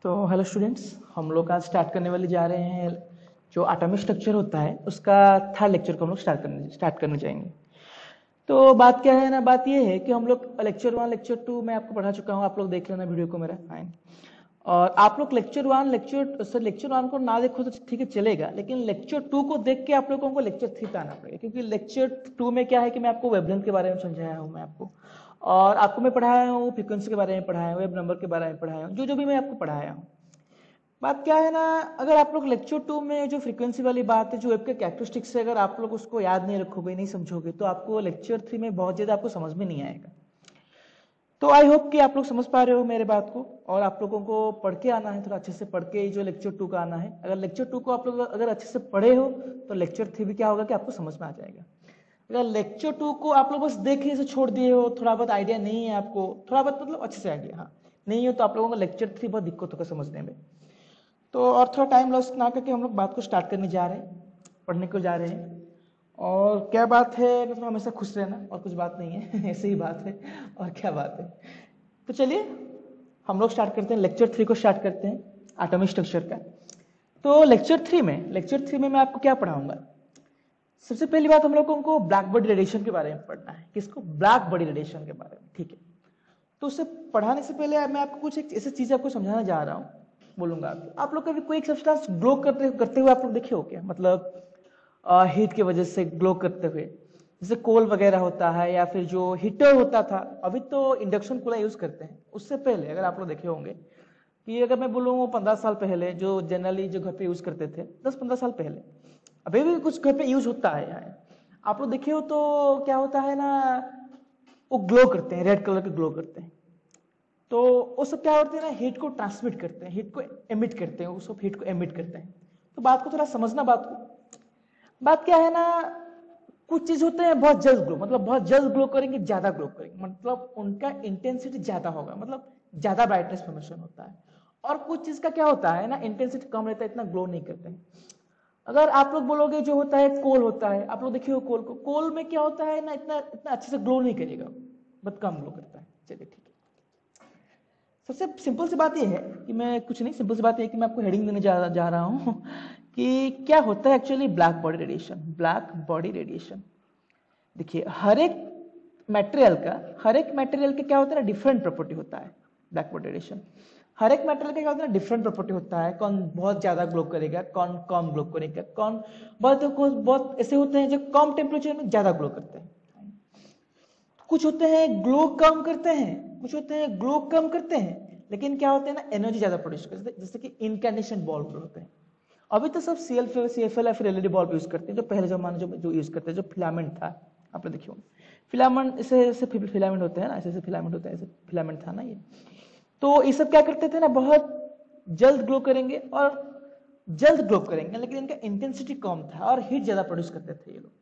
तो hello students, हम लोग आज स्टार्ट करने वाले जा रहे हैं जो एटॉमिक स्ट्रक्चर होता है उसका थर्ड लेक्चर को हम लोग स्टार्ट करने जाएंगे। तो बात क्या है ना, बात ये है कि हम लोग लेक्चर 1 लेक्चर 2 मैं आपको पढ़ा चुका हूँ, आप लोग देख लेना वीडियो को मेरा फाइन। और आप लोग लेक्चर 1 को ना देखो तो ठीक है चलेगा, लेकिन लेक्चर 2 को देख के आप लोगों को लेक्चर 3 पे आना पड़ेगा, क्योंकि लेक्चर 2 में क्या है कि मैं आपको वेवलेंथ के बारे में समझाया हूँ मैं आपको, और आपको मैं पढ़ाया हूँ फ्रीक्वेंसी के बारे में पढ़ाया हूँ, वेव नंबर के बारे में पढ़ाया हूँ, जो भी मैं आपको पढ़ाया हूँ। बात क्या है ना, अगर आप लोग लेक्चर 2 में जो फ्रीक्वेंसी वाली बात है, जो वेव के कैरेक्टरिस्टिक्स है, अगर आप लोग उसको याद नहीं रखोगे, नहीं समझोगे, तो आपको लेक्चर 3 में बहुत ज़्यादा आपको समझ में नहीं आएगा। तो आई होप कि आप लोग समझ पा रहे हो मेरे बात को, और आप लोगों को पढ़ के आना है, थोड़ा अच्छे से पढ़ के जो लेक्चर 2 का आना है। अगर लेक्चर 2 को आप लोग अगर अच्छे से पढ़े हो तो लेक्चर 3 भी क्या होगा कि आपको समझ में आ जाएगा। अगर लेक्चर 2 को आप लोग बस देखे से छोड़ दिए हो, थोड़ा बहुत आइडिया नहीं है आपको, थोड़ा बहुत मतलब अच्छे से आइडिया हाँ नहीं हो, तो आप लोगों को लेक्चर 3 बहुत दिक्कत होगा समझने में। तो और थोड़ा टाइम लॉस ना करके हम लोग बात को स्टार्ट करने जा रहे हैं, पढ़ने को जा रहे हैं। और क्या बात है, मतलब हमेशा खुश रहना, और कुछ बात नहीं है ऐसे ही बात है, और क्या बात है। तो चलिए हम लोग स्टार्ट करते हैं, लेक्चर 3 को स्टार्ट करते हैं एटॉमिक स्ट्रक्चर का। तो लेक्चर 3 में मैं आपको क्या पढ़ाऊंगा। सबसे पहली बात हम लोगों को ब्लैक बॉडी रेडिएशन के बारे में पढ़ना है। किसको? ब्लैक बॉडी रेडिएशन के बारे में, ठीक है। तो उससे पढ़ाने से पहले मैं आपको कुछ एक ऐसी चीज आपको समझाना जा रहा हूँ, बोलूंगा आपको। आप लोग कभी कोई एक सब्सटेंस ग्लो करते हुए आप लोग देखे हो क्या? मतलब हीट की वजह से ग्लो करते हुए, जैसे कोल वगैरह होता है, या फिर जो हीटर होता था, अभी तो इंडक्शन कूलर यूज करते हैं। उससे पहले अगर आप लोग देखे होंगे कि अगर मैं बोलूँ 15 साल पहले जो जनरली जो घर पे यूज करते थे, 10-15 साल पहले, अभी भी कुछ घर पे यूज होता है यहाँ, आप लोग देखे हो तो क्या होता है ना, वो ग्लो करते हैं, रेड कलर के ग्लो करते हैं। तो वो सब क्या होते हैं ना, हीट को ट्रांसमिट करते हैं, हीट को एमिट करते हैं, वो सब हीट को एमिट करते हैं। तो बात को थोड़ा समझना, बात क्या है ना, कुछ चीज होते हैं बहुत जल्द ग्लो, मतलब बहुत जल्द ग्लो करेंगे, ज्यादा ग्लो करेंगे, मतलब उनका इंटेंसिटी ज्यादा होगा, मतलब ज्यादा ब्राइटनेस फॉर्मेशन होता है। और कुछ चीज का क्या होता है ना, इंटेंसिटी कम रहता है, इतना ग्लो नहीं करते हैं। अगर आप लोग बोलोगे जो होता है कोल होता है, आप लोग देखिए कोल को, कोल में क्या होता है ना, इतना इतना अच्छे से ग्लो नहीं करेगा, बहुत कम ग्लो करता है। चलिए ठीक है। सबसे सिंपल सी बात यह है कि मैं कुछ नहीं, सिंपल सी बात यह है कि मैं आपको हेडिंग देने जा रहा हूं कि क्या होता है actually black body radiation. Black body radiation, देखिए हर एक मटेरियल का क्या होता है ना, डिफरेंट प्रॉपर्टी होता है। ब्लैक बॉडी रेडिएशन हर एक मटेरियल का क्या होता है ना, डिफरेंट प्रॉपर्टी होता है। कौन बहुत ज्यादा ग्लो करेगा, कौन कम ग्लो करेगा, कौन बहुत ऐसे होते हैं जो कम टेम्परेचर में ज्यादा ग्लो करते हैं। कुछ होते हैं ग्लो कम करते हैं, कुछ होते हैं ग्लो कम करते हैं, लेकिन क्या होते हैं ना, एनर्जी ज्यादा प्रोड्यूस करते हैं, जैसे कि इनकैंडेशन बल्ब होते हैं। अभी तो सब CFL या फिर LED बल्ब यूज करते हैं, जो पहले जमाने जो यूज करते हैं, जो फिलामेंट था, आपने देखिए होंगे फिलामेंट, ऐसे फिलामेंट होते हैं ना, ऐसे फिलामेंट होता है, ऐसे फिलामेंट था ना ये। तो ये सब क्या करते थे ना, बहुत जल्द ग्लो करेंगे, और जल्द ग्लो करेंगे, लेकिन इनका इंटेंसिटी कम था और हीट ज्यादा प्रोड्यूस करते थे ये लोग।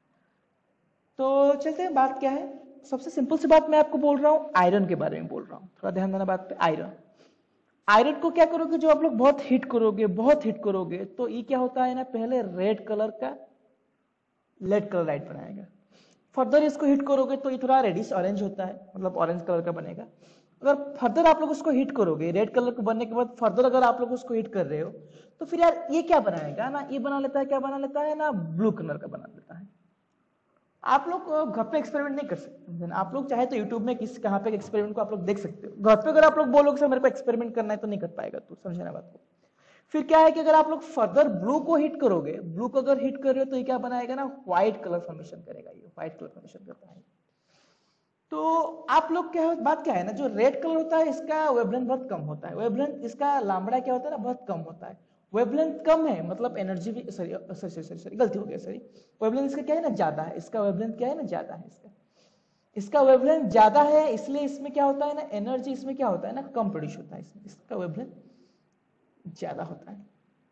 तो चलते हैं, बात क्या है, सबसे सिंपल सी बात मैं आपको बोल रहा हूँ, आयरन के बारे में बोल रहा हूँ, थोड़ा ध्यान देना बात पे। आयरन को क्या करोगे, जो आप लोग बहुत हीट करोगे तो ये क्या होता है ना, पहले रेड कलर का लेड कलर लाइट बनाएगा। फर्दर इसको हीट करोगे तो ये थोड़ा रेडिश ऑरेंज होता है, मतलब ऑरेंज कलर का बनेगा। अगर फर्दर आप लोग उसको हीट करोगे, रेड कलर को बनने के बाद फर्दर अगर आप लोग उसको हीट कर रहे हो, तो फिर यार ये क्या बनाएगा ना, ये बना लेता है, क्या बना लेता है ना, ब्लू कलर का बना लेता है। आप लोग घर पे एक्सपेरिमेंट नहीं कर सकते, आप लोग चाहे तो यूट्यूब में किस कहाँ पे एक्सपेरिमेंट को आप लोग देख सकते हो। घर पे अगर आप लोग बोलोगे सर मेरे को एक्सपेरिमेंट करना है, तो नहीं कर पाएगा, तो समझना बात को। फिर क्या है कि अगर आप लोग फर्दर ब्लू को हिट करोगे, ब्लू को अगर हिट कर रहे हो, तो ये क्या बनाएगा ना, व्हाइट कलर फॉर्मेशन करेगा, ये व्हाइट कलर फॉर्मेशन करता है। तो आप लोग क्या है, बात क्या है ना, जो रेड कलर होता है इसका वेवलेंथ बहुत कम होता है, वेवलेंथ इसका लैम्बडा क्या होता है ना, बहुत कम होता है। वेवलेंथ कम है मतलब एनर्जी भी, सॉरी गलती हो गया, सॉरी, वेवलेंथ इसका क्या है ना, ज्यादा है, इसका वेवलेंथ क्या है ना, ज्यादा है, इसका वेवलेंथ ज्यादा है, इसलिए इसमें क्या होता है ना, एनर्जी इसमें क्या होता है ना, कम प्रोड्यूस होता है, इसमें इसका वेवलेंथ ज्यादा होता है।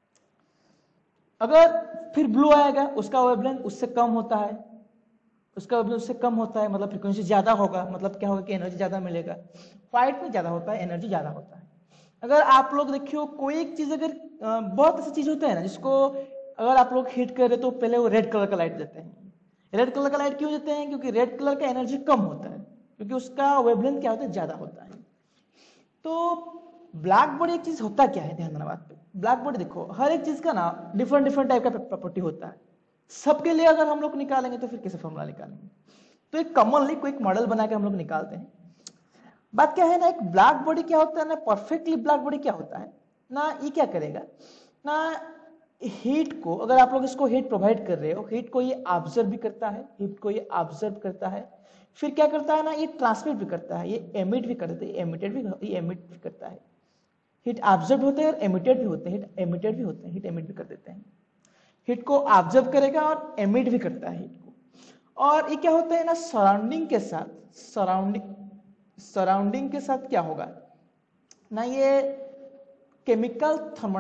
अगर फिर ब्लू आएगा, उसका वेवलेंथ उससे कम होता है, उसका वेवलेंथ उससे कम होता है, मतलब फ्रीक्वेंसी ज्यादा होगा, मतलब क्या होगा कि एनर्जी ज्यादा मिलेगा। व्हाइट में ज्यादा होता है, एनर्जी ज्यादा होता है। अगर आप लोग देखियो कोई एक चीज, अगर बहुत ऐसी चीज होता है ना जिसको अगर आप लोग हीट कर रहे तो पहले वो रेड कलर का लाइट देते हैं। रेड कलर का लाइट क्यों देते हैं? क्योंकि रेड कलर का एनर्जी कम होता है, क्योंकि उसका वेवलेंथ क्या होता है, ज्यादा होता है। तो ब्लैक बॉडी एक चीज होता क्या है, ध्यान देना बात पे। ब्लैक बॉडी देखो हर एक चीज का ना डिफरेंट डिफरेंट टाइप का प्रॉपर्टी होता है, सबके लिए अगर हम लोग निकालेंगे तो फिर कैसे फॉर्मूला निकालेंगे। तो एक कॉमनली कोई मॉडल बना के हम लोग निकालते हैं। बात क्या है ना, एक ब्लैक बॉडी क्या होता है ना, परफेक्टली ब्लैक बॉडी क्या होता है ना, ये क्या करेगा ना, हीट को अगर आप लोग इसको हीट प्रोवाइड कर रहे हो, हीट को ये ऑब्जर्व भी करता है, हीट को ये ऑब्जर्व करता है, फिर क्या करता है ना, ये ट्रांसमिट भी करता है, ये एमिट भी करता है, ये एमिट भी करता है। हीट ऑब्जर्व होते हैं और एमिटेड भी होते हैं, हीट एमिटेड भी होते हैं, हीट एमिट भी कर देते हैं। हीट को ऑब्जर्व करेगा और एमिट भी करता है हीट को। और ये क्या होता है ना, सराउंडिंग के साथ सराउंडिंग के साथ क्या होगा ना, ये केमिकल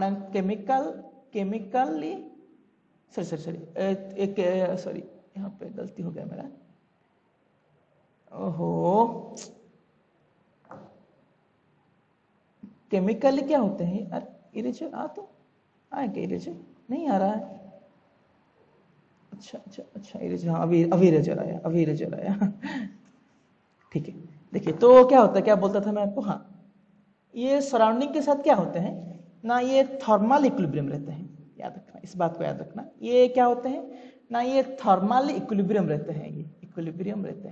केमिकली सॉरी यहाँ पे गलती हो गया मेरा, ओहो, केमिकली क्या होते हैं यार, इरेजर आ तो आए क्या, इरेजर नहीं आ रहा है, अच्छा इरेजर, हाँ अभी इरेजर आया ठीक है। देखिए तो क्या होता है, क्या बोलता था मैं आपको, हाँ ये सराउंडिंग के साथ क्या होते हैं ना, ये थर्मल इक्विलिब्रियम रहते हैं, याद रखना इस बात को, याद रखना ये क्या होते हैं ना, ये थर्मल इक्विलिब्रियम रहते हैं, ये इक्विलिब्रियम रहते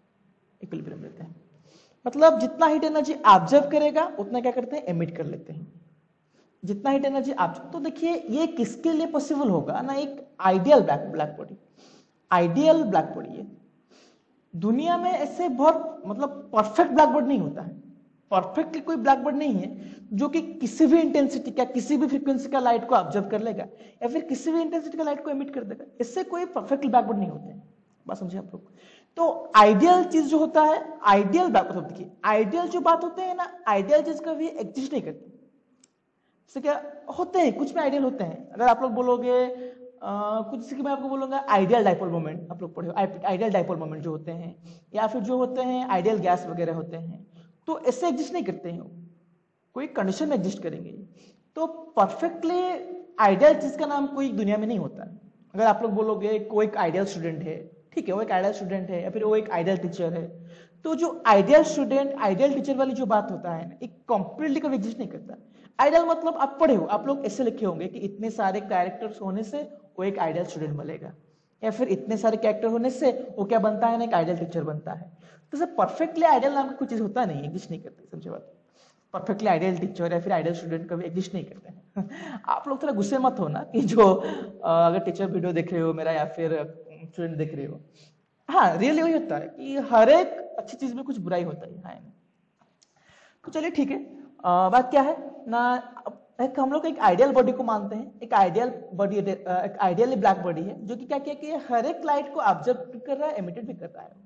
हैं, मतलब जितना हीट एनर्जी ऑब्जर्व करेगा उतना क्या करते हैं, एमिट कर लेते हैं, जितना हीट एनर्जी ऑब्जर्व। तो देखिए ये किसके लिए पॉसिबल होगा ना, एक ideal black body, ideal black body है। दुनिया में ऐसे बहुत मतलब परफेक्ट ब्लैक बॉडी नहीं होता है, परफेक्टली कोई ब्लैक बॉडी नहीं है जो कि किसी भी इंटेंसिटी का किसी भी फ्रीक्वेंसी का लाइट को ऑब्जर्व कर लेगा या फिर किसी भी इंटेंसिटी का लाइट को एमिट कर देगा, इससे कोई परफेक्टली ब्लैक बॉडी नहीं होते हैं, बात समझे आप लोग। तो आइडियल चीज जो होता है, आइडियल ब्लैक बॉडी, देखिए आइडियल जो बात होते हैं ना, आइडियल चीज कभी एग्जिस्ट नहीं करती। इससे क्या होते हैं, कुछ में आइडियल होते हैं, अगर आप लोग बोलोगे कुछ से मैं आपको बोलूंगा आइडियल डाइपोल मोमेंट, आप लोग पढ़े आइडियल डाइपोल मोमेंट जो होते हैं, या फिर जो होते हैं आइडियल गैस वगैरह होते हैं, तो ऐसे एग्जिस्ट नहीं करते हैं, कोई कंडीशन में एग्जिस्ट करेंगे। तो परफेक्टली आइडियल चीज का नाम कोई दुनिया में नहीं होता है। अगर आप लोग बोलोगे कोई एक आइडियल स्टूडेंट है, ठीक है वो एक आइडियल स्टूडेंट है, या फिर वो एक आइडियल टीचर है, तो जो आइडियल स्टूडेंट आइडियल टीचर वाली जो बात होता है एक कंप्लीटली कभी एग्जिस्ट नहीं करता। आइडियल मतलब आप पढ़े हो, आप लोग ऐसे लिखे होंगे कि इतने सारे कैरेक्टर्स होने से वो एक आइडियल स्टूडेंट बनेगा, या फिर इतने सारे कैरेक्टर होने से वो क्या बनता है ना, एक आइडियल टीचर बनता है। तो सर परफेक्टली आइडियल नाम का कुछ चीज होता नहीं, एग्जिस्ट नहीं करते, समझे बात। परफेक्टली आइडियल टीचर या फिर आइडियल स्टूडेंट कभी एग्जिस्ट नहीं करते हैं आप लोग थोड़ा गुस्से मत हो ना कि जो अगर टीचर वीडियो देख रहे हो मेरा या फिर स्टूडेंट देख रहे हो, हाँ रियली वही होता है कि हर एक अच्छी चीज में कुछ बुराई होता है। तो चलिए ठीक है, बात क्या है ना, एक हम लोग एक आइडियल बॉडी को मानते हैं, एक आइडियल बॉडी, एक आइडियली ब्लैक बॉडी है जो कि क्या किया कि हर एक लाइट को ऑब्जर्व कर रहा है, एमिटेड भी कर रहा है।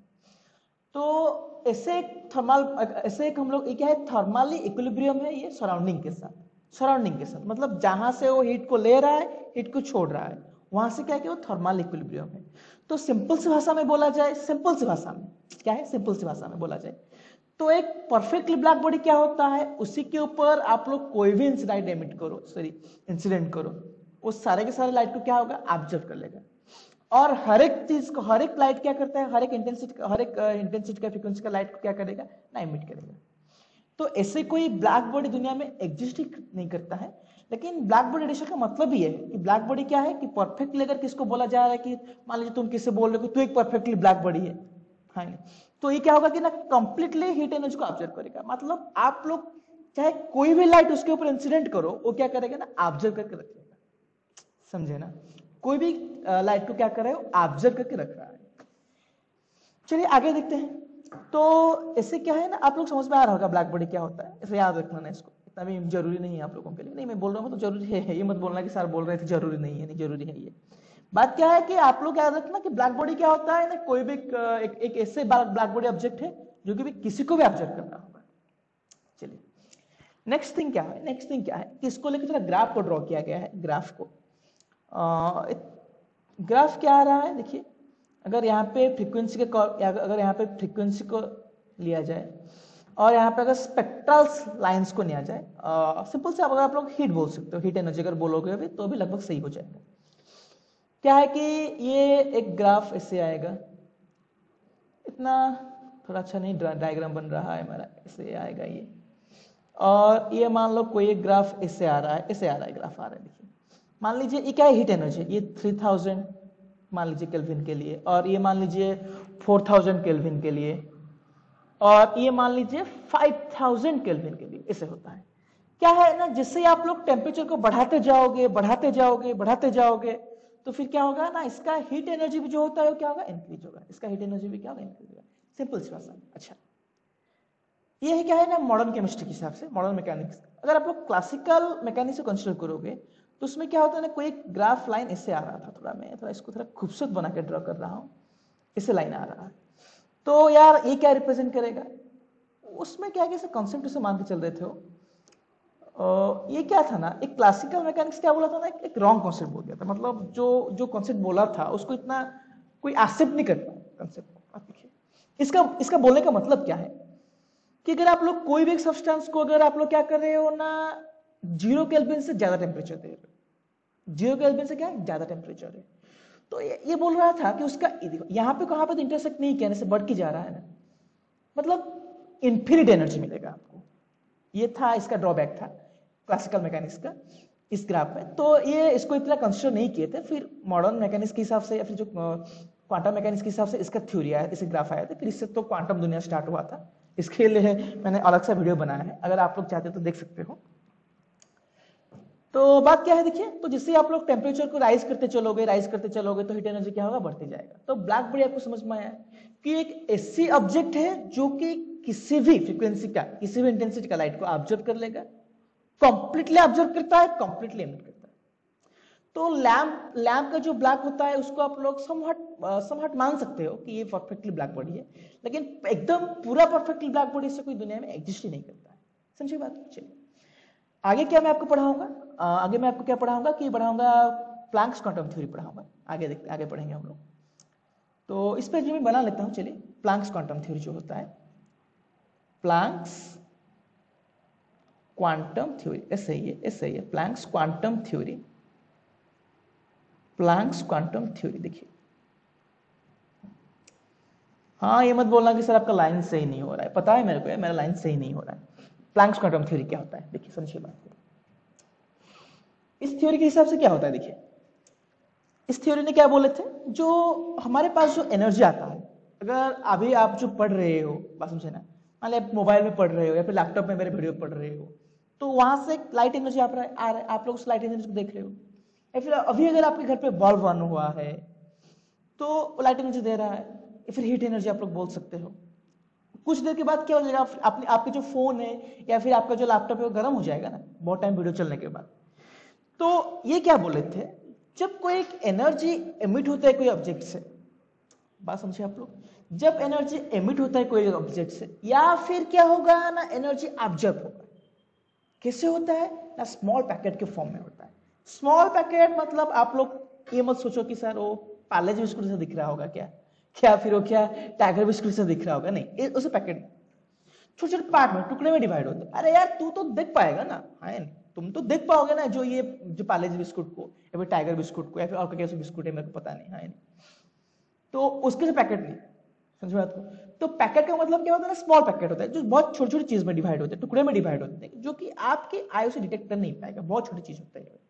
तो ऐसे एक हम लोग क्या है, थर्मली इक्विलिब्रियम है ये सराउंडिंग के साथ, मतलब जहां से वो हीट को ले रहा है, हीट को छोड़ रहा है, वहां से क्या है कि वो थर्मल इक्विलिब्रियम है। तो सिंपल सी भाषा में बोला जाए, सिंपल सी भाषा में बोला जाए तो एक परफेक्टली ब्लैक बॉडी क्या होता है, उसी के ऊपर आप लोग कोई भी इंसिडेंट करो, वो सारे के सारे लाइट को क्या होगा, ऑब्जर्व कर लेगा। और हर एक चीज को, हर एक लाइट क्या करता है, हर एक इंटेंसिटी का फ्रीक्वेंसी का लाइट को क्या करेगा ना, एमिट करेगा। तो ऐसे कोई ब्लैक बॉडी दुनिया में एग्जिस्ट ही नहीं करता है। लेकिन ब्लैक बॉडी रेडिएशन का मतलब ही है कि ब्लैक बॉडी क्या है कि परफेक्टली अगर किसको बोला जा रहा है कि मान लीजिए तुम किससे बोल रहे हो कि तू एक परफेक्टली ब्लैक बॉडी है, हाँ, तो ये क्या होगा कि ना कंप्लीटली हीट एनर्जी को ऑब्जर्व करेगा। मतलब आप लोग चाहे कोई भी लाइट उसके ऊपर इंसिडेंट करो, वो क्या करेगा ना, ऑब्जर्व करके रखेगा, समझे ना, कोई भी लाइट को क्या कर रहा है, ऑब्जर्व करके रख रहा है। चलिए आगे देखते हैं। तो इससे क्या है ना, आप लोग समझ में आ रहा होगा ब्लैक बॉडी क्या होता है, इसे याद रखना ना, इसको इतना भी जरूरी नहीं है आप लोगों के लिए, नहीं मैं बोल रहा हूँ तो जरूरी है, ये मत बोलना कि सर बोल रहे थे जरूरी नहीं है, नहीं जरूरी है। ये बात क्या है कि आप लोग याद रखना कि ब्लैक बॉडी क्या होता है ना, कोई भी एक ऐसे ब्लैक बॉडी ऑब्जेक्ट है जो कि भी किसी को भी ऑब्जर्व करना होगा। चलिए नेक्स्ट थिंग क्या है कि इसको लेकर थोड़ा ग्राफ को ड्रॉ किया गया है। ग्राफ क्या आ रहा है, देखिए अगर यहाँ पे फ्रीक्वेंसी को लिया जाए और यहाँ पे अगर स्पेक्ट्रल लाइंस को लिया जाए, सिंपल से अगर आप लोग हीट बोल सकते हो, हीट एनर्जी अगर बोलोगे अभी तो भी लगभग सही हो जाएगा। क्या है कि ये एक ग्राफ ऐसे आएगा, इतना थोड़ा अच्छा नहीं डायग्राम बन रहा है हमारा, ऐसे आएगा ये, और ये मान लो कोई एक ग्राफ इससे आ रहा है, इससे आ रहा है, ग्राफ आ रहा है। देखिए मान लीजिए ये क्या है, हीट एनर्जी, ये 3000 मान लीजिए केल्विन के लिए, और ये मान लीजिए 4000 केल्विन के लिए, और ये मान लीजिए 5000 केल्विन के लिए। इसे होता है क्या है ना, जिससे आप लोग टेम्परेचर को बढ़ाते जाओगे बढ़ाते जाओगे बढ़ाते जाओगे, तो फिर क्या होगा ना, इसका हीट एनर्जी भी जो होता है वो क्या होगा, इंक्रीज होगा। इसका हीट एनर्जी भी क्या होगा, इंक्रीज होगा। सिंपल सी बात। अच्छा ये है क्या है ना, मॉडर्न केमिस्ट्री के हिसाब से, मॉडर्न मैकेनिक्स। अगर आप लोग क्लासिकल मैकेनिक्स को कंसीडर करोगे तो उसमें क्या होता है ना, कोई एक ग्राफ लाइन इससे आ रहा था, थोड़ा मैं थोड़ा इसको थोड़ा खूबसूरत बना के ड्रॉ कर रहा हूं, इससे लाइन आ रहा है। तो यार ये क्या रिप्रेजेंट करेगा, उसमें क्या है, कॉन्सेप्ट से मान के चल रहे थे हो। ये क्या था ना, एक क्लासिकल मैकेनिक्स क्या बोला था ना, एक रॉन्ग कॉन्सेप्ट बोल दिया था। मतलब जो कॉन्सेप्ट बोला था उसको इतना कोई एक्सेप्ट नहीं कर पाया कॉन्सेप्ट को। आप देखिए इसका बोलने का मतलब क्या है कि अगर आप लोग कोई भी एक सब्सटेंस को अगर आप लोग क्या कर रहे हो ना, 0 केल्विन से ज्यादा टेम्परेचर दे रहे हो, 0 केल्विन से क्या ज्यादा टेम्परेचर है, तो ये बोल रहा था कि उसका यहां पे कहां पे इंटरसेक्ट नहीं किया, जैसे बढ़ के जा रहा है ना, मतलब इन्फिनिट एनर्जी मिलेगा आपको। ये था इसका ड्रॉबैक था क्लासिकल मैकेनिक्स का इस ग्राफ में। तो ये इसको इतना कंसीडर नहीं किए थे। फिर मॉडर्न मैकेनिक्स के हिसाब से या फिर जो क्वांटम मैकेनिक्स के हिसाब से इसका थ्योरी आया, इसे ग्राफ आया था, फिर इससे तो क्वांटम दुनिया स्टार्ट हुआ था। इसके लिए मैंने अलग सा वीडियो बनाया है, अगर आप लोग चाहते हो तो देख सकते हो। तो बात क्या है देखिए, तो जिससे आप लोग टेम्परेचर को राइज करते चलोगे तो हीट एनर्जी क्या होगा, बढ़ते जाएगा। तो ब्लैक बॉडी आपको समझ में आया कि एक ऐसी ऑब्जेक्ट है जो कि किसी भी फ्रीक्वेंसी का, किसी भी इंटेंसिटी का लाइट को ऑब्जर्व कर लेगा, कंप्लीटली ऑब्जर्व करता है, कंप्लीटली एमिट करता है। तो लैम्प का जो ब्लैक होता है उसको आप लोग समहट मान सकते हो कि ये परफेक्टली ब्लैक बॉडी है, लेकिन एकदम पूरा परफेक्टली ब्लैक बॉडी से कोई दुनिया में एग्जिस्ट ही नहीं करता है। समझिए बात। चलिए आगे क्या मैं आपको पढ़ाऊंगा, आगे मैं आपको क्या पढ़ाऊंगा कि पढ़ाऊंगा प्लैंक्स क्वांटम थ्योरी पढ़ाऊंगा। आगे देखते आगे पढ़ेंगे हम लोग। तो इस पे जो मैं बना लेता हूं, चलिए प्लैंक्स क्वांटम थ्योरी जो होता है, प्लैंक्स क्वांटम थ्योरी, ऐसे ही है Planck's quantum theory, Planck's quantum theory. देखिए हाँ ये मत बोलना कि सर आपका लाइन सही नहीं हो रहा है, पता है मेरे को, मेरा लाइन सही नहीं हो रहा है। प्लैंक्स क्वांटम थ्योरी क्या होता है, देखिए समझिए बात को। इस थ्योरी के हिसाब से क्या होता है, देखिए इस थ्योरी ने क्या बोले थे, जो हमारे पास जो एनर्जी आता है, अगर अभी आप जो पढ़ रहे हो, बात समझे ना, मान ली आप मोबाइल में पढ़ रहे हो या फिर लैपटॉप में मेरे वीडियो पढ़ रहे हो, तो वहां से लाइट एनर्जी आ रहा है, आप लोग उस लाइट एनर्जी को देख रहे हो। या फिर अभी अगर आपके घर पे बल्ब बन हुआ है तो लाइट एनर्जी दे रहा है, या फिर हीट एनर्जी आप लोग बोल सकते हो। कुछ देर के बाद क्या हो जाएगा, आपके जो फोन है या फिर आपका जो लैपटॉप है वो गर्म हो जाएगा ना, बहुत टाइम वीडियो चलने के बाद। तो ये क्या बोले थे, जब कोई एक एनर्जी एमिट होता है कोई ऑब्जेक्ट से, बात समझे आप लोग, जब एनर्जी एमिट होता है कोई ऑब्जेक्ट से, या फिर क्या होगा ना, एनर्जी ऑब्जर्व होगा। कैसे होता है ना, स्मॉल पैकेट के फॉर्म में होता है। स्मॉल पैकेट मतलब आप लोग ये मत सोचो कि सर वो पार्ले जी बिस्कुट से दिख रहा होगा क्या फिर वो क्या टाइगर बिस्कुट से दिख रहा होगा, नहीं, उसे पैकेट छोटे छोटे पार्ट में, टुकड़े में डिवाइड होते हैं। अरे यार तू तो देख पाएगा ना, है तुम तो देख पाओगे ना, जो पार्ले जी बिस्कुट को या फिर टाइगर बिस्कुट को या फिर और कैसे बिस्कुट है मेरे को पता नहीं, है तो उसके से पैकेट नहीं, समझ बात को। तो पैकेट का मतलब क्या होता है ना, स्मॉल पैकेट होता है जो बहुत छोटी छोटी चीज में डिवाइड होते हैं, टुकड़े में डिवाइड होते हैं, जो कि आपके आई से डिटेक्ट कर नहीं पाएगा, बहुत छोटी चीज होता है।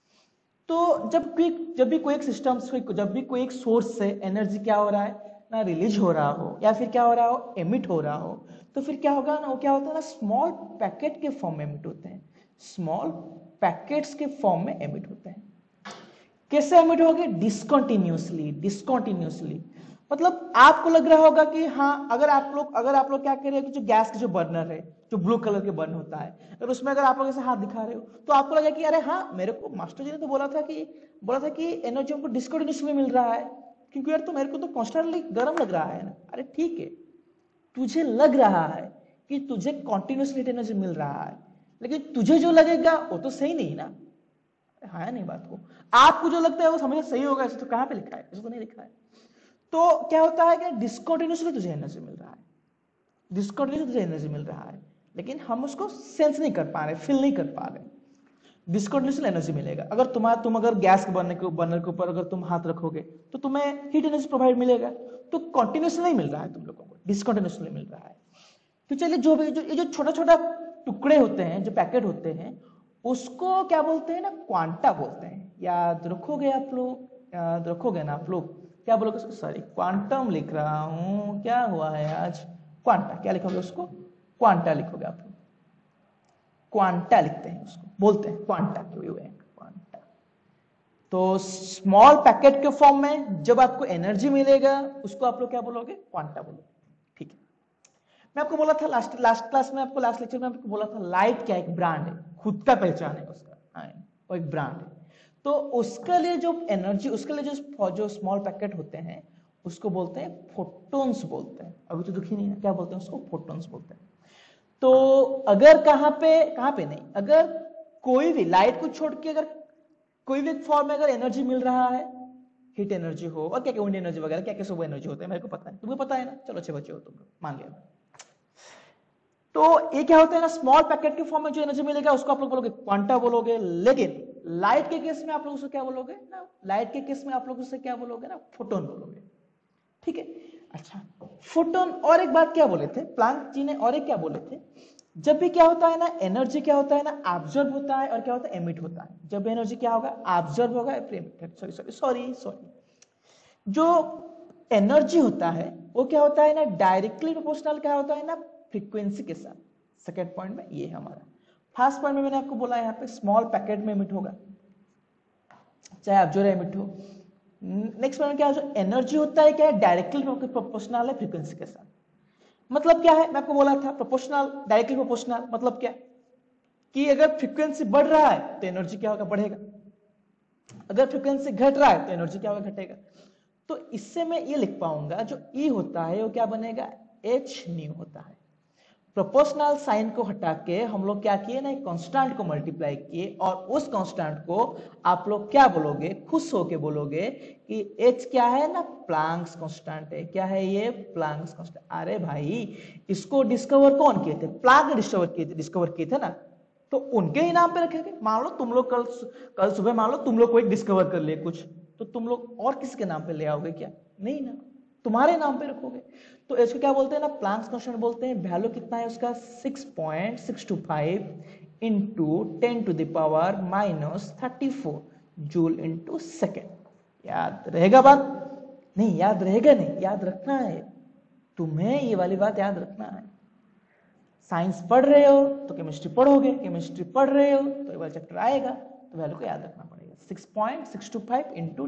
तो जब भी कोई एक सिस्टम, जब भी कोई एक सोर्स से एनर्जी क्या हो रहा है ना, रिलीज हो रहा हो या फिर क्या हो रहा हो, एमिट हो रहा हो, तो फिर क्या होगा ना, वो क्या होता है ना, स्मॉल पैकेट के फॉर्म में एमिट होते हैं, स्मॉल पैकेट्स के फॉर्म में एमिट होते हैं। कैसे एमिट होंगे, डिस्कंटिन्यूसली। मतलब आपको लग रहा होगा कि हाँ, अगर आप लोग क्या कर रहे हो कि जो गैस के जो बर्नर है, जो ब्लू कलर के बर्न होता है, अगर उसमें अगर आप लोग ऐसे हाथ दिखा रहे हो तो आपको लगा कि अरे हाँ, मेरे को मास्टर जी ने तो बोला था कि एनर्जी हमको डिस्कंटिन्यूसली मिल रहा है, क्योंकि यार तो मेरे को तो कॉन्स्टेंटली गर्म लग रहा है ना। अरे ठीक है, तुझे लग रहा है कि तुझे कॉन्टिन्यूसली एनर्जी मिल रहा है, लेकिन तुझे जो लगेगा वो तो सही नहीं ना, हाँ नहीं बात को। आपको जो लगता है वो हमेशा सही होगा, ऐसे तो कहां पे लिखा है, ऐसे तो नहीं लिखा है। तो क्या होता है कि डिस्कंटिन्यूसली तुझे एनर्जी मिल रहा है, डिस्कंटिन्यूसली तुझे एनर्जी मिल रहा है, लेकिन हम उसको सेंस नहीं कर पा रहे, फील नहीं कर पा रहे। डिस्कंटिन्यूसली एनर्जी मिलेगा। अगर तुम अगर गैस के बर्नर के ऊपर अगर तुम हाथ रखोगे तो तुम्हें हीट एनर्जी प्रोवाइड मिलेगा। तो कंटिन्यूसली नहीं मिल रहा है तुम लोगों को, डिस्कंटिन्यूसली मिल रहा है। तो चलिए जो भी जो छोटा छोटा टुकड़े होते हैं, जो पैकेट होते हैं, उसको क्या बोलते हैं ना, क्वांटा बोलते हैं। याद रखोगे आप लोग, याद रखोगे ना आप लोग, क्या बोलोगे? सॉरी, क्वांटम लिख रहा हूं, क्या हुआ है आज, क्वांटा। क्या लिखोगे उसको? क्वांटा लिखोगे आप लोग, क्वांटा लिखते हैं उसको, बोलते हैं क्वांटा, क्यों हुए क्वांटा। तो स्मॉल पैकेट के फॉर्म में जब आपको एनर्जी मिलेगा उसको आप लोग क्या बोलोगे? क्वांटा बोलोगे। ठीक है, मैं आपको बोला था लास्ट क्लास में, आपको लास्ट लेक्चर में आपको बोला था, लाइट क्या एक ब्रांड है, खुद का पहचान है उसका, वो एक ब्रांड है। तो उसके लिए जो एनर्जी, उसके लिए जो स्मॉल पैकेट होते हैं उसको बोलते हैं फोटॉन्स बोलते हैं। अभी तो दुखी नहीं है, क्या बोलते हैं उसको? फोटॉन्स बोलते हैं। तो अगर कहां पे नहीं, अगर कोई भी लाइट को छोड़ के अगर कोई भी फॉर्म में अगर एनर्जी मिल रहा है, हीट एनर्जी हो और क्या क्या विंड एनर्जी वगैरह, क्या क्या सब एनर्जी होते हैं मेरे को पता है, तुम्हें पता है ना, चलो अच्छे बच्चे हो तुम लोग, मान लिया। तो ये क्या होता है ना, स्मॉल पैकेट के फॉर्म में जो एनर्जी मिलेगा उसको आप लोग बोलोगे क्वांटा बोलोगे। लेकिन लाइट के केस में आप लोग उसे क्या बोलोगे ना, लाइट के केस में आप लोग उसे क्या बोलोगे ना, फोटोन बोलोगे। ठीक है, अच्छा, फोटोन। और एक बात क्या बोले थे प्लांक जी ने, और एक क्या बोले थे, जब भी क्या होता है ना, एनर्जी क्या होता है ना, ऑब्जर्व होता है और क्या होता है, एमिट होता है। जब एनर्जी क्या होगा, ऑब्जर्व होगा, सॉरी, जो एनर्जी होता है वो क्या होता है ना, डायरेक्टली प्रोपोर्शनल क्या होता है ना, फ्रीक्वेंसी के साथ। सेकेंड पॉइंट में ये हमारा। फर्स्ट पॉइंट में मैंने आपको बोला यहाँ पे स्मॉल पैकेट में एमिट होगा, चाहे ऑब्जर्व एमिट हो। नेक्स्ट पॉइंट क्या है, जो एनर्जी होता है क्या है, डायरेक्टली प्रोपोर्शनल है फ्रीक्वेंसी के साथ। मतलब क्या है, मैं आपको बोला था प्रोपोर्शनल, डायरेक्टली प्रोपोर्शनल मतलब क्या, कि अगर फ्रीक्वेंसी बढ़ रहा है तो एनर्जी क्या होगा, बढ़ेगा। अगर फ्रीक्वेंसी घट रहा है तो एनर्जी क्या होगा, घटेगा। तो इससे मैं ये लिख पाऊंगा, जो ई होता है वो क्या बनेगा, एच न्यू होता है। प्रोपोर्शनल साइन को हटा के हम लोग क्या किए ना, एक कांस्टेंट को मल्टीप्लाई किए, और उस कांस्टेंट को आप लोग क्या बोलोगे, खुश होके बोलोगे कि एच क्या है ना, प्लैंक्स कांस्टेंट है। क्या है ये, प्लैंक्स कांस्टेंट। अरे भाई, इसको डिस्कवर कौन किए थे, प्लैंक ने डिस्कवर किए थे ना, तो उनके ही नाम पे रखेंगे। मान लो तुम लोग कल सुबह मान लो तुम लोग कोई डिस्कवर कर लिए कुछ, तो तुम लोग और किसके नाम पे ले आओगे क्या, नहीं ना, तुम्हारे नाम पे रखोगे। तो इसको क्या बोलते हैं ना, प्लैंक्स कांस्टेंट बोलते हैं। वैल्यू कितना है उसका, 6.625 इंटू 10⁻⁻34 जूल इंटू सेकेंड। याद रहेगा बात? नहीं याद रहेगा, नहीं याद रखना है तुम्हें, ये वाली बात याद रखना है। साइंस पढ़ रहे हो तो केमिस्ट्री पढ़ोगे, केमिस्ट्री पढ़ रहे हो तो एक बार चैप्टर आएगा, तो वैल्यू को याद रखना पड़ेगा। 6.625 इंटू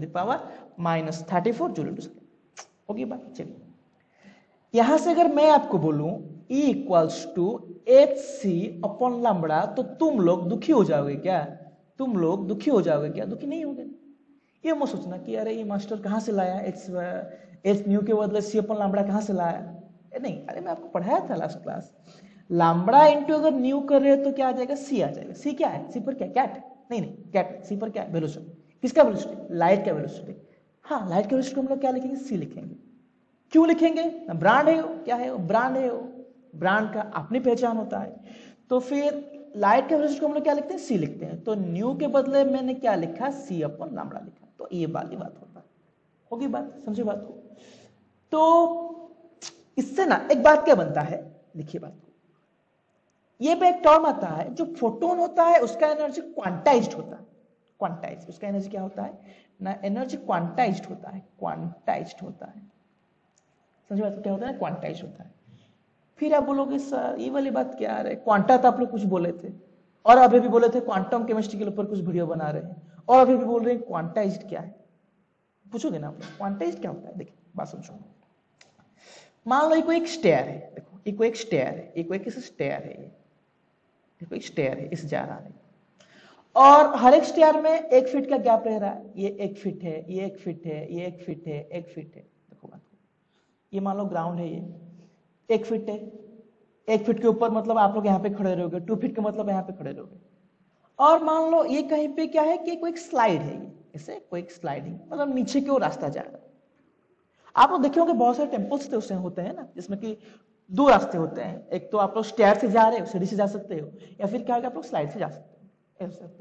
10⁻⁻34 जूल इंटू सेकेंड। होगी बात? चलिए, यहां से अगर मैं आपको बोलूं E equals to h c upon lambda, तो तुम लोग दुखी हो जाओगे क्या, तुम लोग दुखी हो जाओगे क्या, दुखी नहीं होगे। ये मत सोचना कि अरे ये मास्टर कहां से लाया, एच न्यू के बदले सी अपॉन लैम्बडा कहां से लाया। नहीं, अरे मैं आपको पढ़ाया था लास्ट क्लास, लैम्बडा इंटू अगर न्यू कर रहे हो तो क्या आ जाएगा, सी आ जाएगा। सी क्या है, सी पर क्या, कैट, नहीं कैट, सी पर क्या है, वेलोसिटी। किसका वेलोसिटी, लाइट का वेलोसिटी। हाँ, लाइट का वेलोसिटी हम लोग क्या लिखेंगे, सी लिखेंगे। क्यों लिखेंगे, ब्रांड है वो, क्या है वो, ब्रांड है वो, ब्रांड का अपनी पहचान होता है। तो फिर लाइट के वेलोसिटी को हम लोग क्या लिखते हैं, सी लिखते हैं। तो न्यू के बदले मैंने क्या लिखा, सी अपॉन लैम्बडा लिखा। तो ये वाली बात होता है, होगी बात, समझे बात को। तो इससे ना एक बात क्या बनता है, देखिए बात को, ये पे एक टर्म आता है, जो फोटोन होता है उसका एनर्जी क्वांटाइज्ड होता है। क्वांटाइज, उसका एनर्जी क्या होता है ना, एनर्जी क्वांटाइज्ड होता है, क्वांटाइज्ड होता है। समझ बात, क्या होता है, क्वांटाइज होता है। फिर आप बोलोगे सर ये वाली बात क्या आ रहा है, क्वांटा तो आप लोग कुछ बोले थे, और अभी भी बोले थे क्वांटम केमिस्ट्री के ऊपर कुछ वीडियो बना रहे हैं, और अभी भी बोल रहे हैं क्वांटाइज्ड क्या है। पूछोगे ना आप लोग क्वांटाइज्ड क्या होता है। देखिए बात समझो, मान लो ये कोई एक स्टेयर है, देखो ये कोई एक स्टेयर है, ये कोई किसी स्टेयर है, ये कोई स्टेयर है, इस जा रहा है, और हर एक स्टेयर में 1 फीट का गैप रह रहा है। ये 1 फीट है, ये 1 फीट है, ये 1 फीट है, 1 फीट है। देखो बात, ये मान लो ग्राउंड है, ये 1 फीट है, 1 फीट के ऊपर मतलब आप लोग यहाँ पे खड़े रहोगे, 2 फीट का मतलब यहाँ पे खड़े रहोगे। और मान लो ये कहीं पे क्या है कि कोई एक स्लाइड है, ये ऐसे कोई एक स्लाइडिंग मतलब नीचे की ओर रास्ता जा रहा है। आप लोग देखे होंगे बहुत सारे टेम्पल्स तो होते हैं ना, जिसमें कि 2 रास्ते होते हैं, एक तो आप लोग स्टेयर से जा रहे हो, सीढ़ी से जा सकते हो, या फिर क्या होगा आप लोग स्लाइड से जा सकते हो, ऐसा।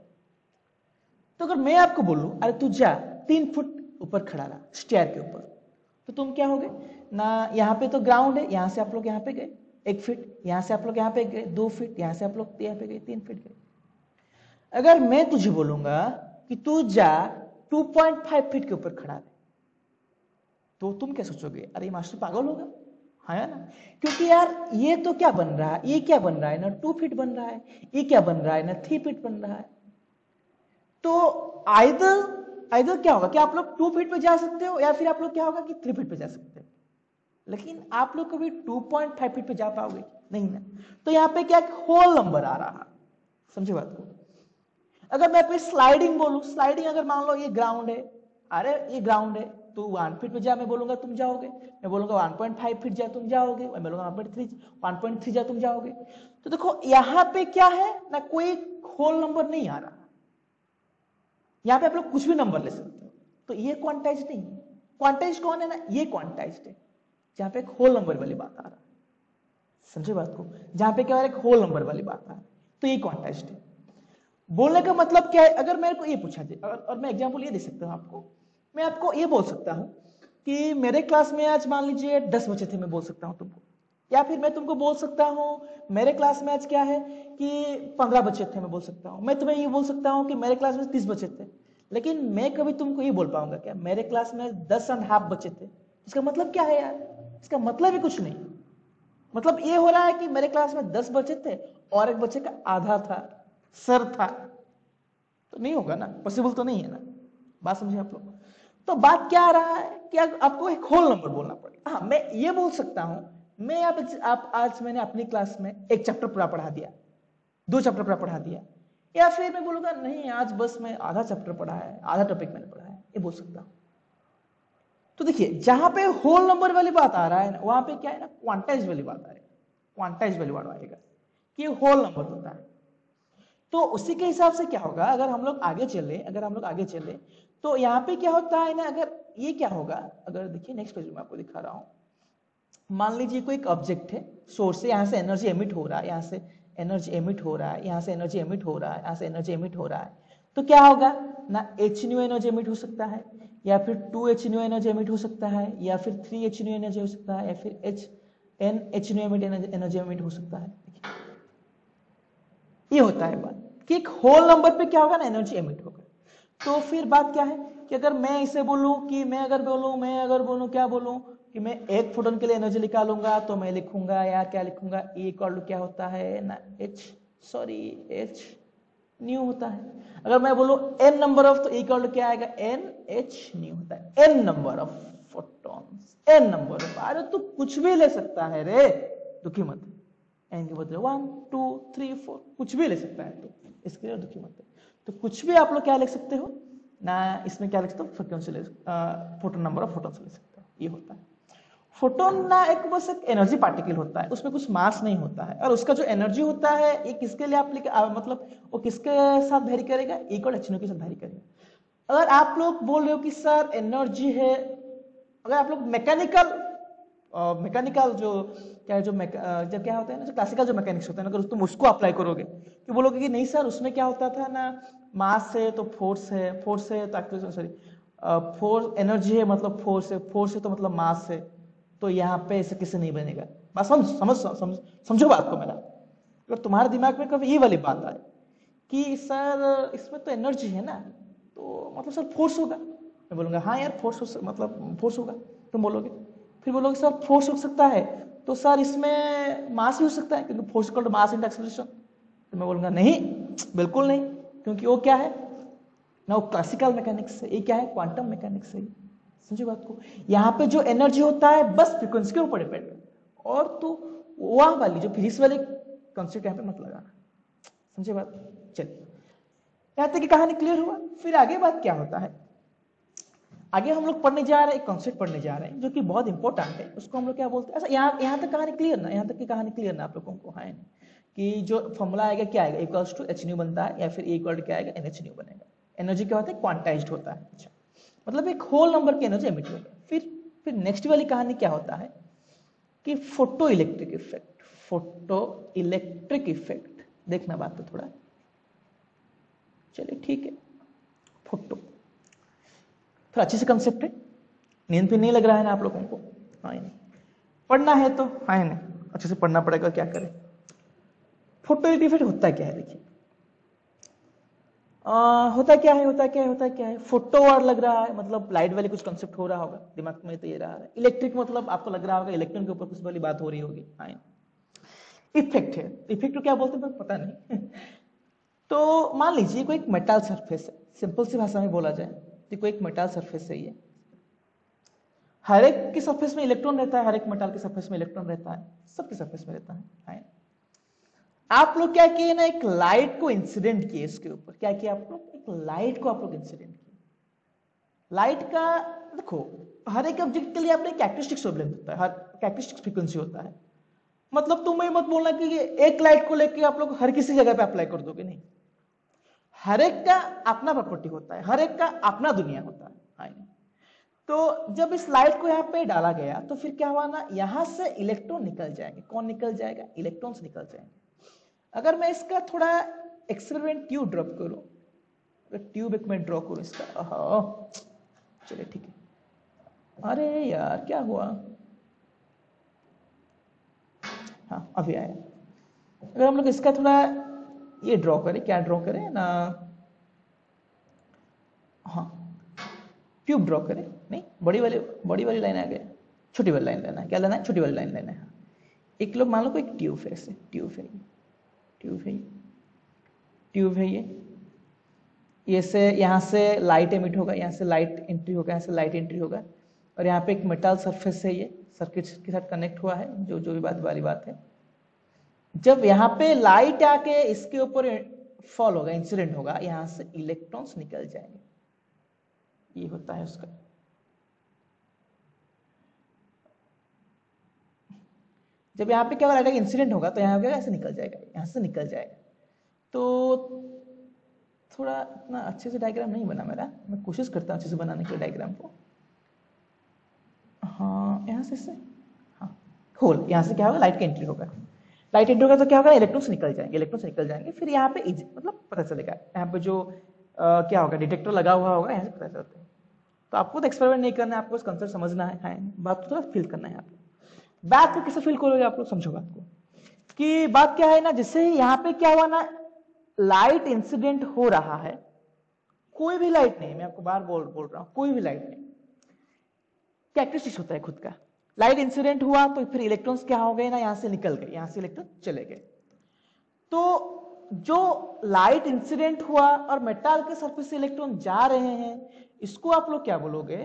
तो अगर मैं आपको बोलूं अरे तू जा 3 फुट ऊपर खड़ा रहा स्टेयर के ऊपर, तो तुम क्या होगे ना, यहाँ पे तो ग्राउंड है, यहाँ से आप लोग यहाँ पे गए, 1 फीट, यहां से आप लोग यहां पे गए 2 फीट, यहां से आप लोग यहां पे गए 3 फीट गए। अगर मैं तुझे बोलूंगा कि तू जा 2.5 फीट के ऊपर खड़ा है, तो तुम क्या सोचोगे? अरे मास्टर पागल होगा, है ना? क्योंकि यार ये तो क्या बन रहा है, ये क्या बन रहा है ना 2 फीट बन रहा है, ये क्या बन रहा है ना 3 फीट बन रहा है। तो आइदर क्या होगा कि आप लोग 2 फीट पे जा सकते हो, या फिर आप लोग क्या होगा कि 3 फीट पे जा सकते हो, लेकिन आप लोग कभी 2.5 फीट पे जा पाओगे नहीं ना। तो यहाँ पे क्या होल नंबर आ रहा, समझे बात को? अगर मैं पे स्लाइडिंग बोलूं, स्लाइडिंग अगर मान लो ये ग्राउंड है, अरे ये ग्राउंड है, तो 1 फीट पे जा मैं बोलूंगा तुम जाओगे, मैं बोलूंगा 1.5 फीट जा तुम जाओगे, मैं बोलूंगा 1.3 जा तुम जाओगे। तो देखो यहाँ पे क्या है ना, कोई होल नंबर नहीं आ रहा, यहाँ पे आप लोग कुछ भी नंबर ले सकते हो। तो ये क्वांटाइज नहीं है, क्वांटाइज कौन है ना, ये क्वांटाइज है, जहां पे एक होल नंबर वाली बात आ रहा है, समझे बात को? जहां पे क्या एक होल नंबर वाली बात आ रहा है, तो ये क्वांटाइज है। बोलने का मतलब क्या है, अगर मेरे को ये पूछा जाए, और मैं एग्जांपल ये दे सकता हूं आपको, मैं आपको ये बोल सकता हूं कि मेरे क्लास में आज मान लीजिए 10 बच्चे थे, मैं बोल सकता हूं तुमको, या फिर मैं तुमको बोल सकता हूं मेरे क्लास में आज क्या है कि 15 बच्चे थे, मैं बोल सकता हूं। मैं तुम्हें ये बोल सकता हूं कि मेरे क्लास में 30 बच्चे थे, लेकिन मैं कभी तुमको ये बोल पाऊंगा क्या मेरे क्लास में 10.5 बच्चे थे? इसका मतलब क्या है यार? इसका मतलब ही कुछ नहीं। मतलब ये हो रहा है कि मेरे क्लास में 10 बच्चे थे और एक बच्चे का आधा था, सर था, तो नहीं होगा ना, पॉसिबल तो नहीं है ना। बात समझे आप लोग? तो बात क्या आ रहा है कि आपको एक होल नंबर बोलना पड़ेगा। हाँ, मैं ये बोल सकता हूं, मैं आप आज मैंने अपनी क्लास में एक चैप्टर पूरा पढ़ा दिया, 2 चैप्टर पूरा पढ़ा दिया, या फिर मैं बोलूंगा नहीं आज बस मैं आधा चैप्टर पढ़ा है, आधा टॉपिक मैंने पढ़ा है, ये बोल सकता हूं। तो देखिए जहां पे होल नंबर वाली बात आ रहा है ना, वहां पे क्या है ना, क्वांटाइज वाली बात आ रही है, क्वांटाइज वाली बात आएगा कि होल नंबर होता है। तो उसी के हिसाब से क्या होगा, अगर हम लोग आगे चले तो यहाँ पे क्या होता है ना, अगर ये क्या होगा, अगर देखिए नेक्स्ट पेज में आपको दिखा रहा हूं, मान लीजिए कोई एक ऑब्जेक्ट है, सोर्स से यहाँ से एनर्जी एमिट हो रहा है, यहाँ से एनर्जी एमिट हो रहा है, यहाँ से एनर्जी एमिट हो रहा है, यहाँ से एनर्जी एमिट हो रहा है, तो क्या होगा ना, h न्यू एनर्जी एमिट हो सकता है, या फिर 2h न्यू एनर्जी एमिट हो सकता है, या फिर 3h न्यू एनर्जी हो सकता है, या फिर h न्यू एनर्जी एमिट हो सकता है। ये होता है बात कि एक होल नंबर पे क्या होगा ना, एनर्जी एमिट होगा। तो फिर बात क्या है कि अगर मैं इसे बोलूं कि मैं अगर बोलूं क्या बोलूं कि मैं एक फोटोन के लिए एनर्जी निकालूंगा, तो मैं लिखूंगा यार, क्या लिखूंगा, E इक्वल टू क्या होता है ना, H न्यू होता है। अगर मैं बोलूं n नंबर ऑफ, तो E इक्वल टू क्या आएगा, NH न्यू होता है, n number of photons, n number of, अरे तू कुछ भी ले सकता है रे, दुखी मत, n के बदले 1 2 3 4 कुछ भी ले सकता है, तो इसके लिए दुखी मत है। तो कुछ भी आप लोग क्या लिख सकते हो ना, इसमें क्या लिख सकते हो, frequency photon number of photons लिख सकते हो, ये होता है। फोटोन ना एक बस एक एनर्जी पार्टिकल होता है, उसमें कुछ मास नहीं होता है, और उसका जो एनर्जी होता है ये किसके लिए मतलब वो किसके साथ वैरी करेगा, इक्वल h के साथ वैरी करेगा। अगर आप लोग बोल रहे हो कि सर एनर्जी है, अगर आप लोग मैकेनिकल जो क्या है, जब क्या होता है ना, जो क्लासिकल जो मैकेनिक्स होता है ना, अगर तुम उसको अप्लाई करोगे कि बोलोगे कि नहीं सर उसमें क्या होता था ना, मास है तो फोर्स है तो सॉरी फोर्स, एनर्जी है मतलब फोर्स है तो मतलब मास है, तो यहाँ पे ऐसे किसे नहीं बनेगा। बस समझो बात को मेरा। अगर तुम्हारे दिमाग में कभी ये वाली बात आए कि सर इसमें तो एनर्जी है ना, तो मतलब सर फोर्स होगा, मैं बोलूंगा हाँ यार फोर्स मतलब फोर्स होगा, तुम बोलोगे, फिर बोलोगे सर फोर्स हो सकता है, तो सर इसमें मास भी हो सकता है क्योंकि force equal to mass into acceleration, तो मैं बोलूंगा नहीं, बिल्कुल नहीं, क्योंकि वो क्या है ना, वो क्लासिकल मैकेनिक्स है, ये क्या है, क्वांटम मैकेनिक्स है। समझे बात को? यहाँ पे जो एनर्जी होता है बस फ्रीक्वेंसी के ऊपर डिपेंड है, और तो वहां वाली जो फिजिक्स वाले कॉन्सेप्ट यहाँ पे मत लगाना। समझे बात? चलिए यहां तक की कहानी क्लियर हुआ। फिर आगे बात क्या होता है, आगे हम लोग पढ़ने जा रहे हैं, एक कॉन्सेप्ट पढ़ने जा रहे हैं जो कि बहुत इंपॉर्टेंट है, उसको हम लोग क्या बोलते हैं, अच्छा यहाँ तक कहानी क्लियर ना, यहाँ तक की कहानी क्लियर ना आप लोगों को? है कि जो फॉर्मूला आएगा क्या आएगा, इक्वल्स टू h न्यू बनता है, या फिर E इक्वल टू क्या आएगा, NH न्यू बनेगा। एनर्जी क्या होता है, क्वांटाइज्ड होता है। अच्छा, मतलब एक होल नंबर की एनर्जी एमिट होगा। फिर नेक्स्ट वाली कहानी क्या होता है कि फोटो इलेक्ट्रिक इफेक्ट, देखना बात तो थोड़ा, चलिए ठीक है, फोटो थोड़ा अच्छे से कंसेप्ट है, नींद पे नहीं लग रहा है ना आप लोगों को? हाँ नहीं, पढ़ना है तो, हाँ नहीं, अच्छे से पढ़ना पड़ेगा, क्या करें। फोटो इफेक्ट होता क्या है, देखिए होता क्या है, फोटो वार लग रहा है, मतलब लाइट वाली कुछ कंसेप्ट हो रहा होगा दिमाग में, तो ये रहा है। इलेक्ट्रिक मतलब आपको लग रहा होगा इलेक्ट्रॉन के ऊपर कुछ वाली बात हो रही होगी। हाँ, इफेक्ट है, इफेक्ट को क्या बोलते हैं पता नहीं। तो मान लीजिए कोई एक मेटल सरफेस है, सिंपल सी भाषा में बोला जाए तो कोई एक मेटल सरफेस है, ये हर एक की सरफेस में इलेक्ट्रॉन रहता है, हर एक मेटल के सरफेस में इलेक्ट्रॉन रहता है, सबके सरफेस में रहता है। आप लोग क्या किए ना, एक लाइट को इंसिडेंट किए इसके ऊपर। क्या किया आप लोग, एक लाइट को आप लोग इंसिडेंट किए। लाइट का देखो, हर एक ऑब्जेक्ट के लिए अपने कैरेक्टरिस्टिक्स वेवलेंथ होता है, हर कैरेक्टरिस्टिक्स फ्रीक्वेंसी होता है। मतलब तुम ये मत बोलना कि ये एक लाइट को लेके आप लोग हर किसी जगह पे अप्लाई कर दोगे, नहीं। हर एक का अपना प्रॉपर्टी होता है, हर एक का अपना दुनिया होता है। तो जब इस लाइट को यहाँ पे डाला गया तो फिर क्या हुआ ना, यहां से इलेक्ट्रॉन निकल जाएंगे। कौन निकल जाएगा, इलेक्ट्रॉन्स निकल जाएंगे। अगर मैं इसका थोड़ा एक्सपेरिमेंट ट्यूब ड्रॉप करूं, ट्यूब एक मैं ड्रॉ करूं इसका, चलिए ठीक है। अरे यार क्या हुआ, हाँ अभी आया। अगर हम लोग इसका थोड़ा ये ड्रॉ करें, क्या ड्रॉ करें ना, हाँ ट्यूब ड्रॉ करें, नहीं बड़ी वाली लाइन आ गई, छोटी वाली लाइन लेना है। क्या लेना है, छोटी वाली लाइन लेना है। एक लोग मान लो कोई ट्यूब है, ऐसे ट्यूब है ये से यहाँ से लाइट एमिट होगा, यहाँ से लाइट एंट्री होगा, यहाँ से लाइट एंट्री होगा, और यहाँ पे एक मेटल सरफेस है, ये सर्किट के साथ कनेक्ट हुआ है, जो भी बात वाली बात है। जब यहाँ पे लाइट आके इसके ऊपर फॉल होगा, इंसिडेंट होगा, यहाँ से इलेक्ट्रॉन्स निकल जाएंगे। ये होता है उसका। जब यहाँ पे क्या लाइट का इंसिडेंट होगा तो यहाँ पे ऐसे निकल जाएगा, यहाँ से निकल जाएगा। तो थोड़ा इतना अच्छे से डायग्राम नहीं बना मेरा, मैं कोशिश करता हूँ अच्छे से बनाने के डायग्राम को। हाँ यहाँ से हाँ होल, यहाँ से क्या होगा, लाइट का एंट्री होगा। लाइट एंट्री होगा तो क्या होगा, इलेक्ट्रॉन्स निकल जाएंगे। फिर यहाँ पे मतलब पता चलेगा, यहाँ पे जो क्या होगा, डिटेक्टर लगा हुआ होगा, यहाँ से पता चलता है। तो आपको तो एक्सपेरिमेंट नहीं करना है, आपको कंसेप्ट समझना है, बात को थोड़ा फील करना है। आपको बात को कैसे फील करोगे, आप लोग समझो बात को कि बात क्या है ना, जिससे यहाँ पे क्या हुआ ना, लाइट इंसिडेंट हो रहा है। कोई भी लाइट नहीं, मैं आपको बार बोल रहा हूं, कोई भी लाइट नहीं, कैरेक्टरिस्टिक्स होता है खुद का। लाइट इंसिडेंट हुआ तो फिर इलेक्ट्रॉन्स क्या हो गए ना, यहां से निकल गए, यहां से इलेक्ट्रॉन चले गए। तो जो लाइट इंसिडेंट हुआ और मेटल के सरफेस से इलेक्ट्रॉन जा रहे हैं, इसको आप लोग क्या बोलोगे,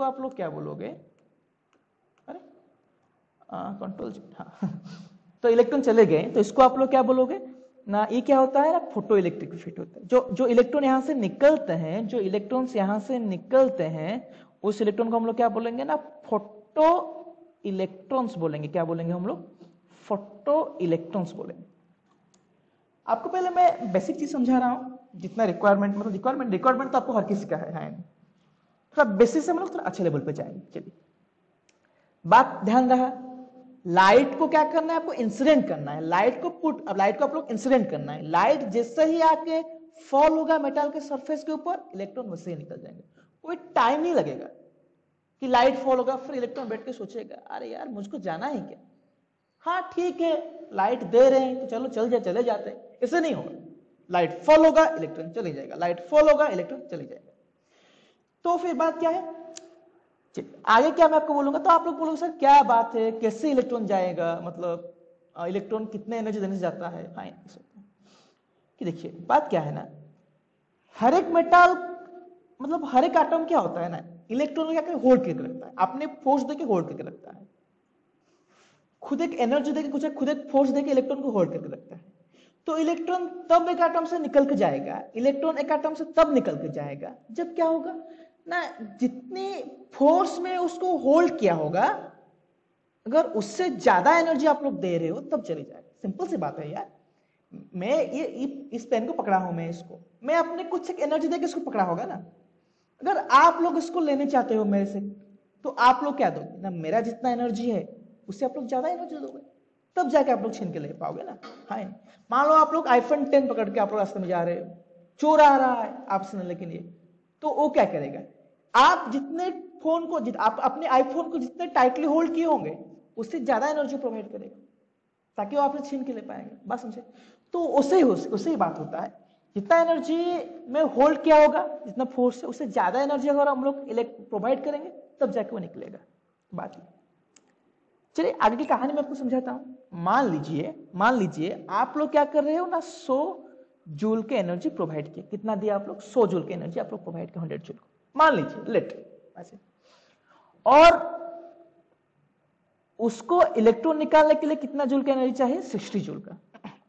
अरे कंट्रोल, हाँ तो इलेक्ट्रॉन चले गए, तो इसको आप लोग क्या बोलोगे ना, ये क्या होता है ना, फोटो इलेक्ट्रिक इफेक्ट होता है। जो इलेक्ट्रॉन यहां से निकलते हैं, जो इलेक्ट्रॉन्स यहां से निकलते हैं, उस इलेक्ट्रॉन को हम लोग क्या बोलेंगे ना, फोटो इलेक्ट्रॉन्स बोलेंगे। क्या बोलेंगे हम लोग, फोटो इलेक्ट्रॉन्स बोलेंगे। आपको पहले मैं बेसिक चीज समझा रहा हूं, जितना रिक्वायरमेंट, मतलब रिक्वायरमेंट तो आपको हर किसी का है। थोड़ा बेसिक से हम लोग थोड़ा अच्छे लेवल पे जाएंगे। चलिए बात ध्यान रहा, लाइट को क्या करना है, आपको इंसिडेंट करना है। लाइट को आप लोग इंसिडेंट करना है। लाइट जैसे ही आके फॉल होगा मेटल के सरफेस के ऊपर, इलेक्ट्रॉन वैसे ही निकल जाएंगे। कोई टाइम नहीं लगेगा कि लाइट फॉल होगा फिर इलेक्ट्रॉन बैठ के सोचेगा अरे यार मुझको जाना है क्या, हाँ ठीक है लाइट दे रहे हैं तो चलो चले जाते हैं। ऐसे नहीं होगा, लाइट फॉल होगा इलेक्ट्रॉन चले जाएगा, लाइट फॉल होगा इलेक्ट्रॉन चले जाएगा। तो फिर बात क्या है, आगे क्या मैं आपको बोलूंगा, तो आप लोग बोलोगे सर क्या बात है, कैसे इलेक्ट्रॉन जाएगा, मतलब इलेक्ट्रॉन कितने एनर्जी देने से जाता है। फाइन, कि देखिए बात क्या है ना, हर एक मेटल, मतलब हर एक एटम क्या होता है ना, इलेक्ट्रॉन को क्या करके होल्ड करके रखता है, अपने फोर्स देके होल्ड करके रखता है। खुद एक एनर्जी देके, खुद एक फोर्स देके इलेक्ट्रॉन को होल्ड करके रखता है। तो इलेक्ट्रॉन तब एक एटम से निकल के जाएगा, इलेक्ट्रॉन एक एटम से तब निकल के जाएगा जब क्या होगा ना, जितनी फोर्स में उसको होल्ड किया होगा, अगर उससे ज्यादा एनर्जी आप लोग दे रहे हो तब चली जाएगा। सिंपल सी बात है यार, मैं ये इस पेन को पकड़ा हूं, मैं अपने कुछ एक एनर्जी देकर इसको पकड़ा होगा ना। अगर आप लोग इसको लेने चाहते हो मेरे से, तो आप लोग क्या दोगे ना, मेरा जितना एनर्जी है उससे आप लोग ज्यादा एनर्जी दोगे, तब जाके आप लोग छीन के ले पाओगे ना। हाँ, मान लो आप लोग आईफोन 10 पकड़ के आप लोग रास्ते में जा रहे हो, चोर आ रहा है आपसे लेके लिए, तो वो क्या करेगा, आप जितने फोन को आप अपने आईफोन को जितने टाइटली होल्ड किए होंगे उससे ज्यादा एनर्जी प्रोवाइड करेगा। ताकि वो आपसे छीन के ले पाएंगे। बात समझे? तो उससे ही बात होता है, जितना एनर्जी में होल्ड किया होगा, जितना फोर्स है, उससे ज्यादा एनर्जी अगर हम लोग प्रोवाइड करेंगे तब जाके वो निकलेगा। बात ही। चलिए आगे की कहानी मैं आपको समझाता हूं। मान लीजिए आप लोग क्या कर रहे हो ना, 100 जूल के एनर्जी प्रोवाइड किए। कितना दिया आप लोग? 100 जूल के एनर्जी आप लोग प्रोवाइड किए 100 जूल को, मान लीजिए लेट ऐसे। और उसको इलेक्ट्रॉन निकालने के लिए कितना जूल का एनर्जी चाहिए? 60 जूल का।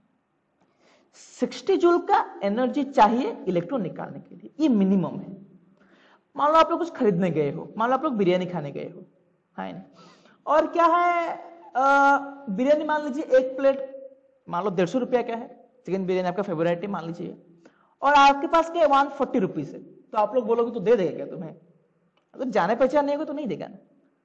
60 जूल का एनर्जी चाहिए इलेक्ट्रॉन निकालने के लिए, ये मिनिमम है। मान लो आप लोग कुछ खरीदने गए हो, मान लो आप लोग बिरयानी खाने गए हो, है ना? और क्या है, बिरयानी मान लीजिए एक प्लेट मान लो 150 रुपया का है, चिकन बिरयानी आपका फेवरेट है मान लीजिए, और आपके पास क्या 140 रुपीज है। तो आप लोग बोलोगे तो दे देगा क्या तुम्हें? अगर जाने पहचान नहीं होगा तो नहीं देगा ना।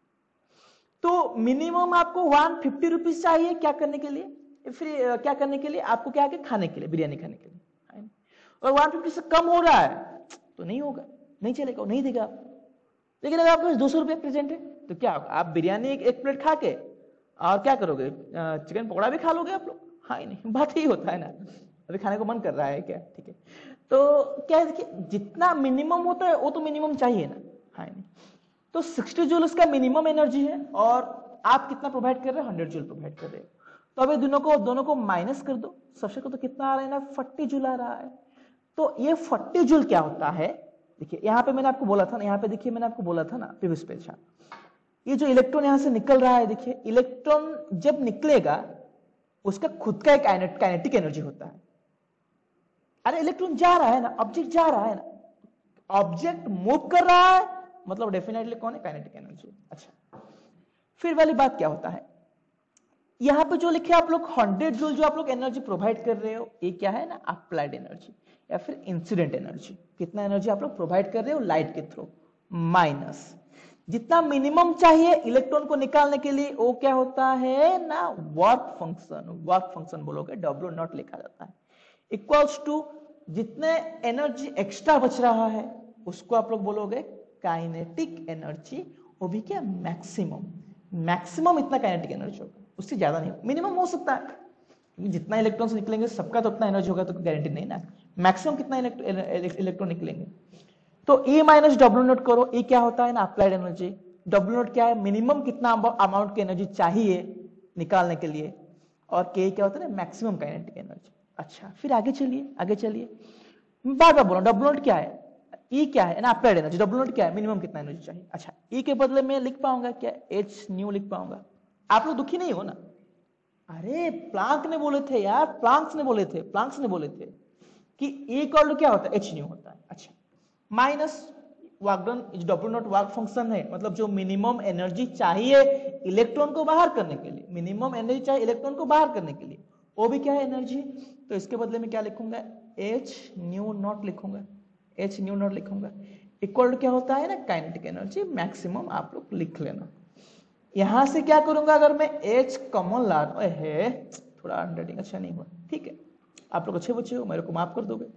तो मिनिमम आपको 150 रुपीज चाहिए क्या करने के लिए? फिर क्या करने के लिए? आपको क्या है, खाने के लिए, बिरयानी खाने के लिए। और 150 से कम हो रहा है तो नहीं होगा, नहीं चलेगा, नहीं देगा आप। लेकिन अगर आपके पास 200 रुपये प्रेजेंट है तो क्या होगा? आप बिरयानी एक प्लेट खा के और क्या करोगे? चिकन पकौड़ा भी खा लोगे आप लोग। हाँ ही नहीं, बात ही होता है ना, अभी खाने को मन कर रहा है क्या? ठीक है, तो क्या है, देखिए जितना मिनिमम होता है वो तो मिनिमम चाहिए ना, हाँ नहीं। तो 60 जूल उसका मिनिमम एनर्जी है, और आप कितना प्रोवाइड कर रहे हो? 100 जूल प्रोवाइड कर रहे हो। तो अभी दोनों को माइनस कर दो, सबसे को तो कितना आ रहा है ना, 40 जूल आ रहा है। तो ये 40 जूल क्या होता है? देखिए यहाँ पे मैंने आपको बोला था ना, यहाँ पे देखिए मैंने आपको बोला था ना प्रीवियस पेज, ये जो इलेक्ट्रॉन यहां से निकल रहा है, देखिए इलेक्ट्रॉन जब निकलेगा उसका खुद का एक काइनेटिक एनर्जी होता है। अरे इलेक्ट्रॉन जा रहा है ना, ऑब्जेक्ट जा रहा है ना, ऑब्जेक्ट मूव कर रहा है, मतलब डेफिनेटली कौन है? Kinetic energy. अच्छा, फिर वाली बात क्या होता है, यहां पे जो लिखे आप लोग 100 जूल जो आप लोग एनर्जी प्रोवाइड कर रहे हो, ये क्या है ना, अप्लाइड एनर्जी या फिर इंसिडेंट एनर्जी। कितना एनर्जी आप लोग प्रोवाइड कर रहे हो? लाइट के थ्रू, माइनस जितना मिनिमम चाहिए इलेक्ट्रॉन को निकालने के लिए, वो क्या होता है ना, वर्क फंक्शन बोलोगे, W नॉट लिखा जाता है, इक्वल्स टू जितने एनर्जी एक्स्ट्रा बच रहा है उसको आप लोग बोलोगे काइनेटिक एनर्जी, वो भी क्या, मैक्सिमम इतना काइनेटिक एनर्जी होगा, उससे ज्यादा नहीं। मिनिमम हो सकता है, जितना इलेक्ट्रॉन्स निकलेंगे सबका तो उतना एनर्जी होगा, तो गारंटी नहीं ना। मैक्सिमम कितना इलेक्ट्रॉन निकलेंगे, तो E माइनस डब्ल्यू नोट करो। E क्या होता है ना, अप्लाइड एनर्जी। डब्ल्यू नोट क्या है, मिनिमम कितना अमाउंट की एनर्जी चाहिए निकालने के लिए, और K क्या होता है ना, मैक्सिमम काइनेटिक एनर्जी। अच्छा, फिर आगे चलिए बार बार बोलो, डब्ल्यू नोट क्या है, E क्या है ना, अप्लाइड एनर्जी। डब्ल्यू नोट क्या है, मिनिमम कितना एनर्जी चाहिए। अच्छा, E के बदले में लिख पाऊंगा क्या, H न्यू लिख पाऊंगा। आप लोग दुखी नहीं हो ना? अरे प्लांक ने बोले थे यार, प्लांक्स ने बोले थे कि E इक्वल टू क्या होता है, H न्यू होता है। अच्छा, minus work done, W naught work function है, मतलब जो मिनिमम एनर्जी चाहिए इलेक्ट्रॉन को बाहर करने के लिए, मिनिमम एनर्जी चाहिए इलेक्ट्रॉन को बाहर करने के लिए, वो भी क्या है, एनर्जी। तो इसके बदले में क्या लिखूंगा, H न्यू नॉट लिखूंगा, इक्वल टू क्या होता है ना, काइनेटिक एनर्जी मैक्सिमम। आप लोग लिख लेना। यहां से क्या करूंगा, अगर मैं H कॉमन ला रहा है, थोड़ा हैंडराइटिंग अच्छा नहीं हुआ, ठीक है, आप लोग अच्छे बच्चे हो, मेरे को माफ कर दोगे।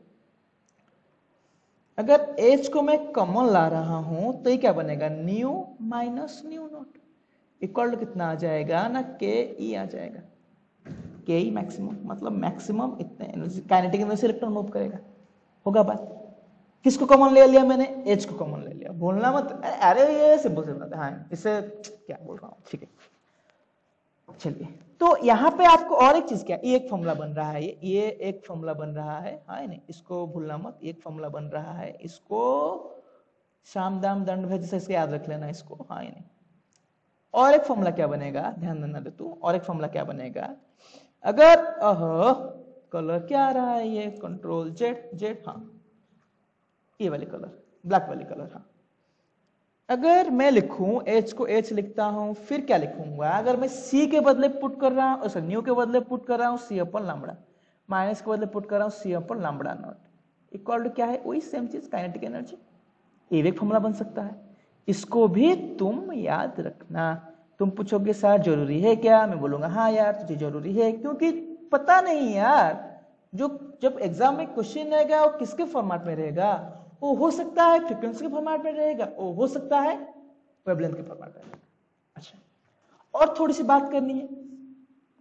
अगर H को मैं कॉमन ला रहा हूं तो ये क्या बनेगा, nu minus nu naught, equal to कितना आ जाएगा ना, के ई आ जाएगा, के ई मैक्सिमम, मतलब मैक्सिमम इतने energy, kinetic energy electron move करेगा। होगा बात? किसको कॉमन ले लिया मैंने, H को कॉमन ले लिया, बोलना मत, अरे ये सिंपल बात है, हाँ इससे क्या बोल रहा हूँ, ठीक है। चलिए, तो यहाँ पे आपको और एक चीज क्या, ये एक फॉर्मूला बन रहा है, ये एक फॉर्मूला बन रहा है, हाँ नहीं, इसको भूलना मत, एक फॉर्मूला बन रहा है, इसको शाम दाम दंड भेद जैसे इसको याद रख लेना इसको, हाँ नहीं। और एक फॉर्मूला क्या बनेगा, ध्यान देना दे तू, और एक फॉर्मूला क्या बनेगा, अगर कलर क्या आ रहा है, ये कंट्रोल जेड, हाँ ये वाली कलर, ब्लैक वाली कलर, हाँ। अगर मैं लिखूं H को H लिखता हूं, फिर क्या लिखूंगा, अगर मैं C के बदले पुट कर रहा हूं, न्यू के बदले पुट कर रहा हूं C अपन लैम्बडा, माइनस के बदले पुट कर रहा हूं C upon lambda naught, equal to क्या है, वही सेम चीज, काइनेटिक एनर्जी। ये भी एक फॉर्मूला बन सकता है, इसको भी तुम याद रखना। तुम पूछोगे सर जरूरी है क्या, मैं बोलूंगा हाँ यार तुझे जरूरी है, क्योंकि पता नहीं यार, जो जब एग्जाम में क्वेश्चन रहेगा वो किसके फॉर्मेट में रहेगा, वो हो सकता है फ्रीक्वेंसी के फॉर्मेट में रहेगा, वो हो सकता है वेवलेंथ के फॉर्मेट में रहेगा। अच्छा, और थोड़ी सी बात करनी है,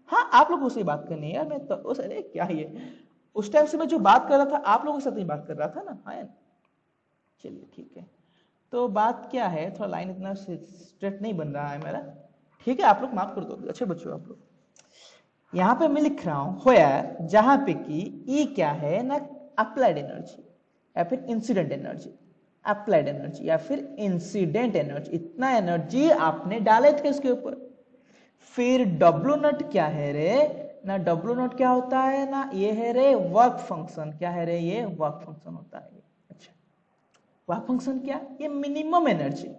हाँ आप लोगों से बात करनी है यार, मैं तो उस अरे क्या ये उस टाइम से मैं जो बात कर रहा था आप लोगों के साथ नहीं बात कर रहा था ना। हाँ चलिए ठीक है। तो बात क्या है, थोड़ा लाइन इतना स्ट्रेट नहीं बन रहा है मेरा, ठीक है आप लोग माफ कर दो, अच्छे बच्चों आप लोग। यहां पे मैं लिख रहा हूं व्हेयर, जहां पे कि ई क्या है ना अप्लाइड एनर्जी या फिर इंसिडेंट एनर्जी, अप्लाइड एनर्जी या फिर इंसिडेंट एनर्जी, इतना एनर्जी आपने डाले थे इसके ऊपर। फिर डब्ल्यू नॉट क्या है रे ना, डब्ल्यू नॉट क्या होता है ना, ये है रे वर्क फंक्शन, क्या है रे ये वर्क फंक्शन होता है। अच्छा वर्क फंक्शन क्या, ये मिनिमम एनर्जी,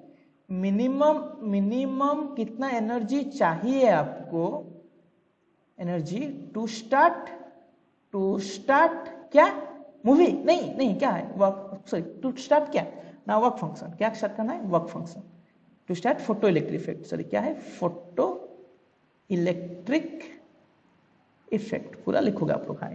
मिनिमम कितना एनर्जी चाहिए आपको, एनर्जी टू स्टार्ट क्या मूवी, नहीं क्या है वर्क, सॉरी टू स्टार्ट क्या ना वर्क फंक्शन, क्या स्टार्ट करना है work function, to start photo electric effect, sorry क्या है फोटो इलेक्ट्रिक इफेक्ट, पूरा लिखोगे आप लोग।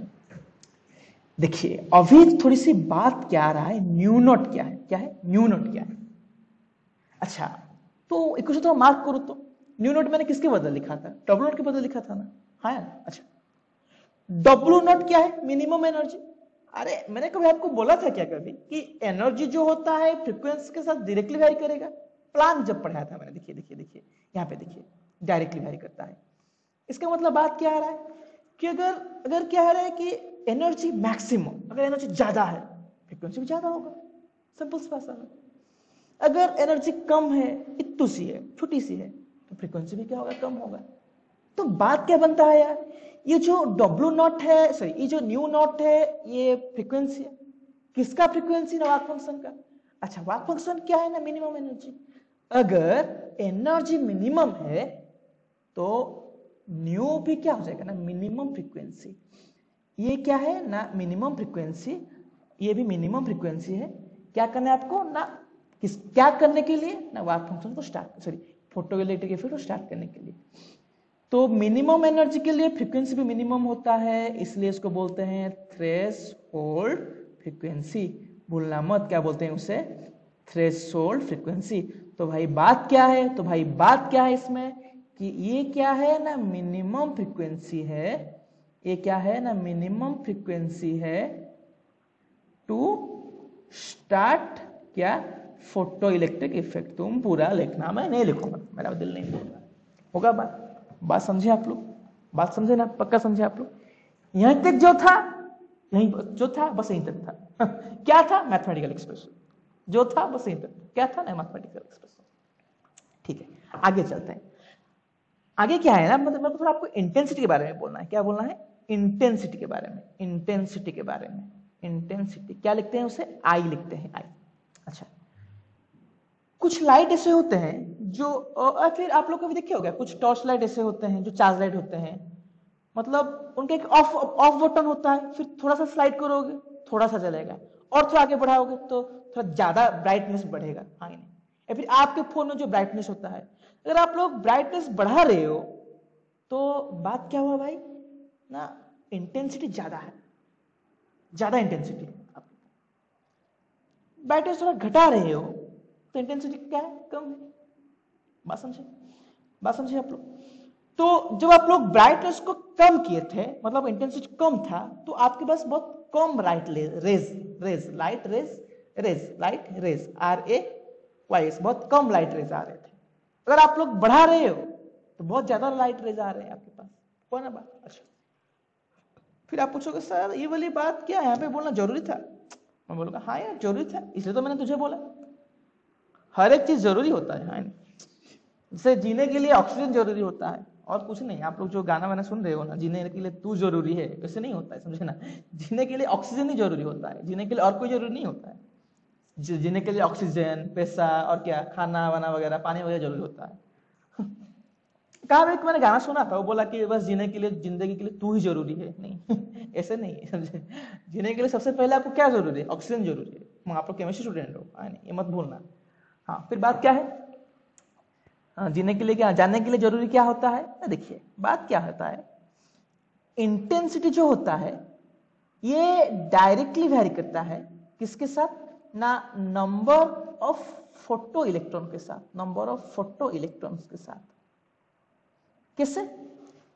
देखिए अभी थोड़ी सी बात क्या आ रहा है, न्यू नोट क्या है, क्या है न्यू नोट क्या है। अच्छा तो एक तो मार्क करो, तो न्यू नोट मैंने किसके बदल लिखा था, डब्ल्यू नोट के बदल लिखा था ना। हाँ अच्छा डब्ल्यू नॉट क्या है, मिनिमम एनर्जी। अरे मैंने कभी आपको बोला था क्या कभी कि एनर्जी जो होता है फ्रीक्वेंसी के साथ डायरेक्टली वैरी करेगा, प्लान जब पढ़ाया था मैंने, देखिए देखिए देखिए यहाँ पे देखिए डायरेक्टली वैरी करता है। इसका मतलब बात क्या आ रहा है कि अगर अगर क्या आ रहा है कि एनर्जी मैक्सिमम, अगर एनर्जी ज्यादा है फ्रीक्वेंसी भी ज्यादा होगा, सिंपल सी भाषा में। अगर एनर्जी कम है, इतनी सी है, छोटी सी है, तो फ्रीक्वेंसी भी क्या होगा, कम होगा। तो बात क्या बनता है यार, ये जो डब्ल्यू नॉट है, सॉरी ये जो न्यू नॉट है, ये फ्रीक्वेंसी है, किसका फ्रीक्वेंसी ना, वर्क फंक्शन का। अच्छा वर्क फंक्शन क्या है ना, मिनिमम एनर्जी। अगर एनर्जी मिनिमम है तो न्यू भी क्या हो जाएगा ना, मिनिमम फ्रीक्वेंसी। ये क्या है ना, मिनिमम फ्रीक्वेंसी, ये भी मिनिमम फ्रीक्वेंसी है। क्या करना है आपको ना, क्या करने के लिए ना, वर्क फंक्शन को start, sorry photo electric effect को स्टार्ट करने के लिए। तो मिनिमम एनर्जी के लिए फ्रीक्वेंसी भी मिनिमम होता है, इसलिए इसको बोलते हैं थ्रेशोल्ड फ्रीक्वेंसी। भूलना मत क्या बोलते हैं उसे, थ्रेशोल्ड फ्रीक्वेंसी। तो भाई बात क्या है, तो भाई बात क्या है इसमें कि ये क्या है ना, मिनिमम फ्रीक्वेंसी है, ये क्या है ना, मिनिमम फ्रीक्वेंसी है टू स्टार्ट क्या, फोटो इलेक्ट्रिक इफेक्ट। तुम पूरा लिखना, मैं नहीं लिखूंगा, मेरा दिल नहीं बोल रहा होगा। बात समझे आप लोग, बात समझे ना, पक्का समझे आप लोग। यहां तक जो था, यहीं जो था बस यहीं तक था क्या था, मैथमेटिकल एक्सप्रेशन जो था बस यहीं तक, क्या था ना, मैथमेटिकल एक्सप्रेशन। ठीक है आगे चलते हैं। आगे क्या है ना, मतलब थोड़ा आपको इंटेंसिटी के बारे में बोलना है। क्या बोलना है, इंटेंसिटी के बारे में, इंटेंसिटी के बारे में। इंटेंसिटी क्या लिखते हैं उसे, आई लिखते हैं, आई। अच्छा कुछ लाइट ऐसे होते हैं जो फिर आप लोग कभी देखे होगा, कुछ टॉर्च लाइट ऐसे होते हैं जो चार्ज लाइट होते हैं, मतलब उनका एक ऑफ बटन होता है, फिर थोड़ा सा स्लाइड करोगे थोड़ा सा जलेगा, और थोड़ा आगे बढ़ाओगे तो थोड़ा ज्यादा ब्राइटनेस बढ़ेगा। हाँ नहीं, या फिर आपके फोन में जो ब्राइटनेस होता है, अगर आप लोग ब्राइटनेस बढ़ा रहे हो तो बात क्या हुआ भाई ना, इंटेंसिटी ज्यादा है, ज्यादा इंटेंसिटी। ब्राइटनेस थोड़ा घटा रहे हो तो इंटेंसिटी क्या है, कम है। बात समझे, बात समझे आप लोग। तो जब आप लोग ब्राइटनेस को कम किए थे, मतलब इंटेंसिटी कम था, तो आपके पास बहुत कम लाइट रेज RAYS, बहुत कम लाइट रेज आ रहे थे। अगर आप लोग बढ़ा रहे हो तो बहुत ज्यादा लाइट रेज आ रहे हैं आपके पास, कोई ना बात। अच्छा फिर आप पूछोगे सर ये वाली बात क्या यहाँ पे बोलना जरूरी था, मैं बोलूंगा हाँ यार जरूरी था, इसलिए तो मैंने तुझे बोला। हर एक चीज जरूरी होता है, हाँ जैसे जीने के लिए ऑक्सीजन जरूरी होता है और कुछ नहीं। आप लोग जो गाना वाना सुन रहे हो ना, जीने के लिए तू जरूरी है, वैसे नहीं होता है, समझे ना। जीने के लिए ऑक्सीजन ही जरूरी होता है, जीने के लिए और कोई जरूरी नहीं होता है। जीने के लिए ऑक्सीजन, पैसा और क्या, खाना वाना वगैरह, पानी वगैरह जरूरी होता है। कहा एक मैंने गाना सुना था, वो बोला कि बस जीने के लिए, जिंदगी के लिए तू ही जरूरी है, नहीं ऐसे नहीं समझे। जीने के लिए सबसे पहले आपको क्या जरूरी है, ऑक्सीजन जरूरी है। आप लोग केमिस्ट्री स्टूडेंट हो, ये मत भूलना। हाँ फिर बात क्या है, जीने के लिए क्या, जानने के लिए जरूरी क्या होता है। देखिए बात क्या होता है, इंटेंसिटी जो होता है ये डायरेक्टली वैरी करता है किसके साथ ना, नंबर ऑफ फोटो इलेक्ट्रॉन के साथ, नंबर ऑफ फोटो इलेक्ट्रॉन्स के साथ। किससे,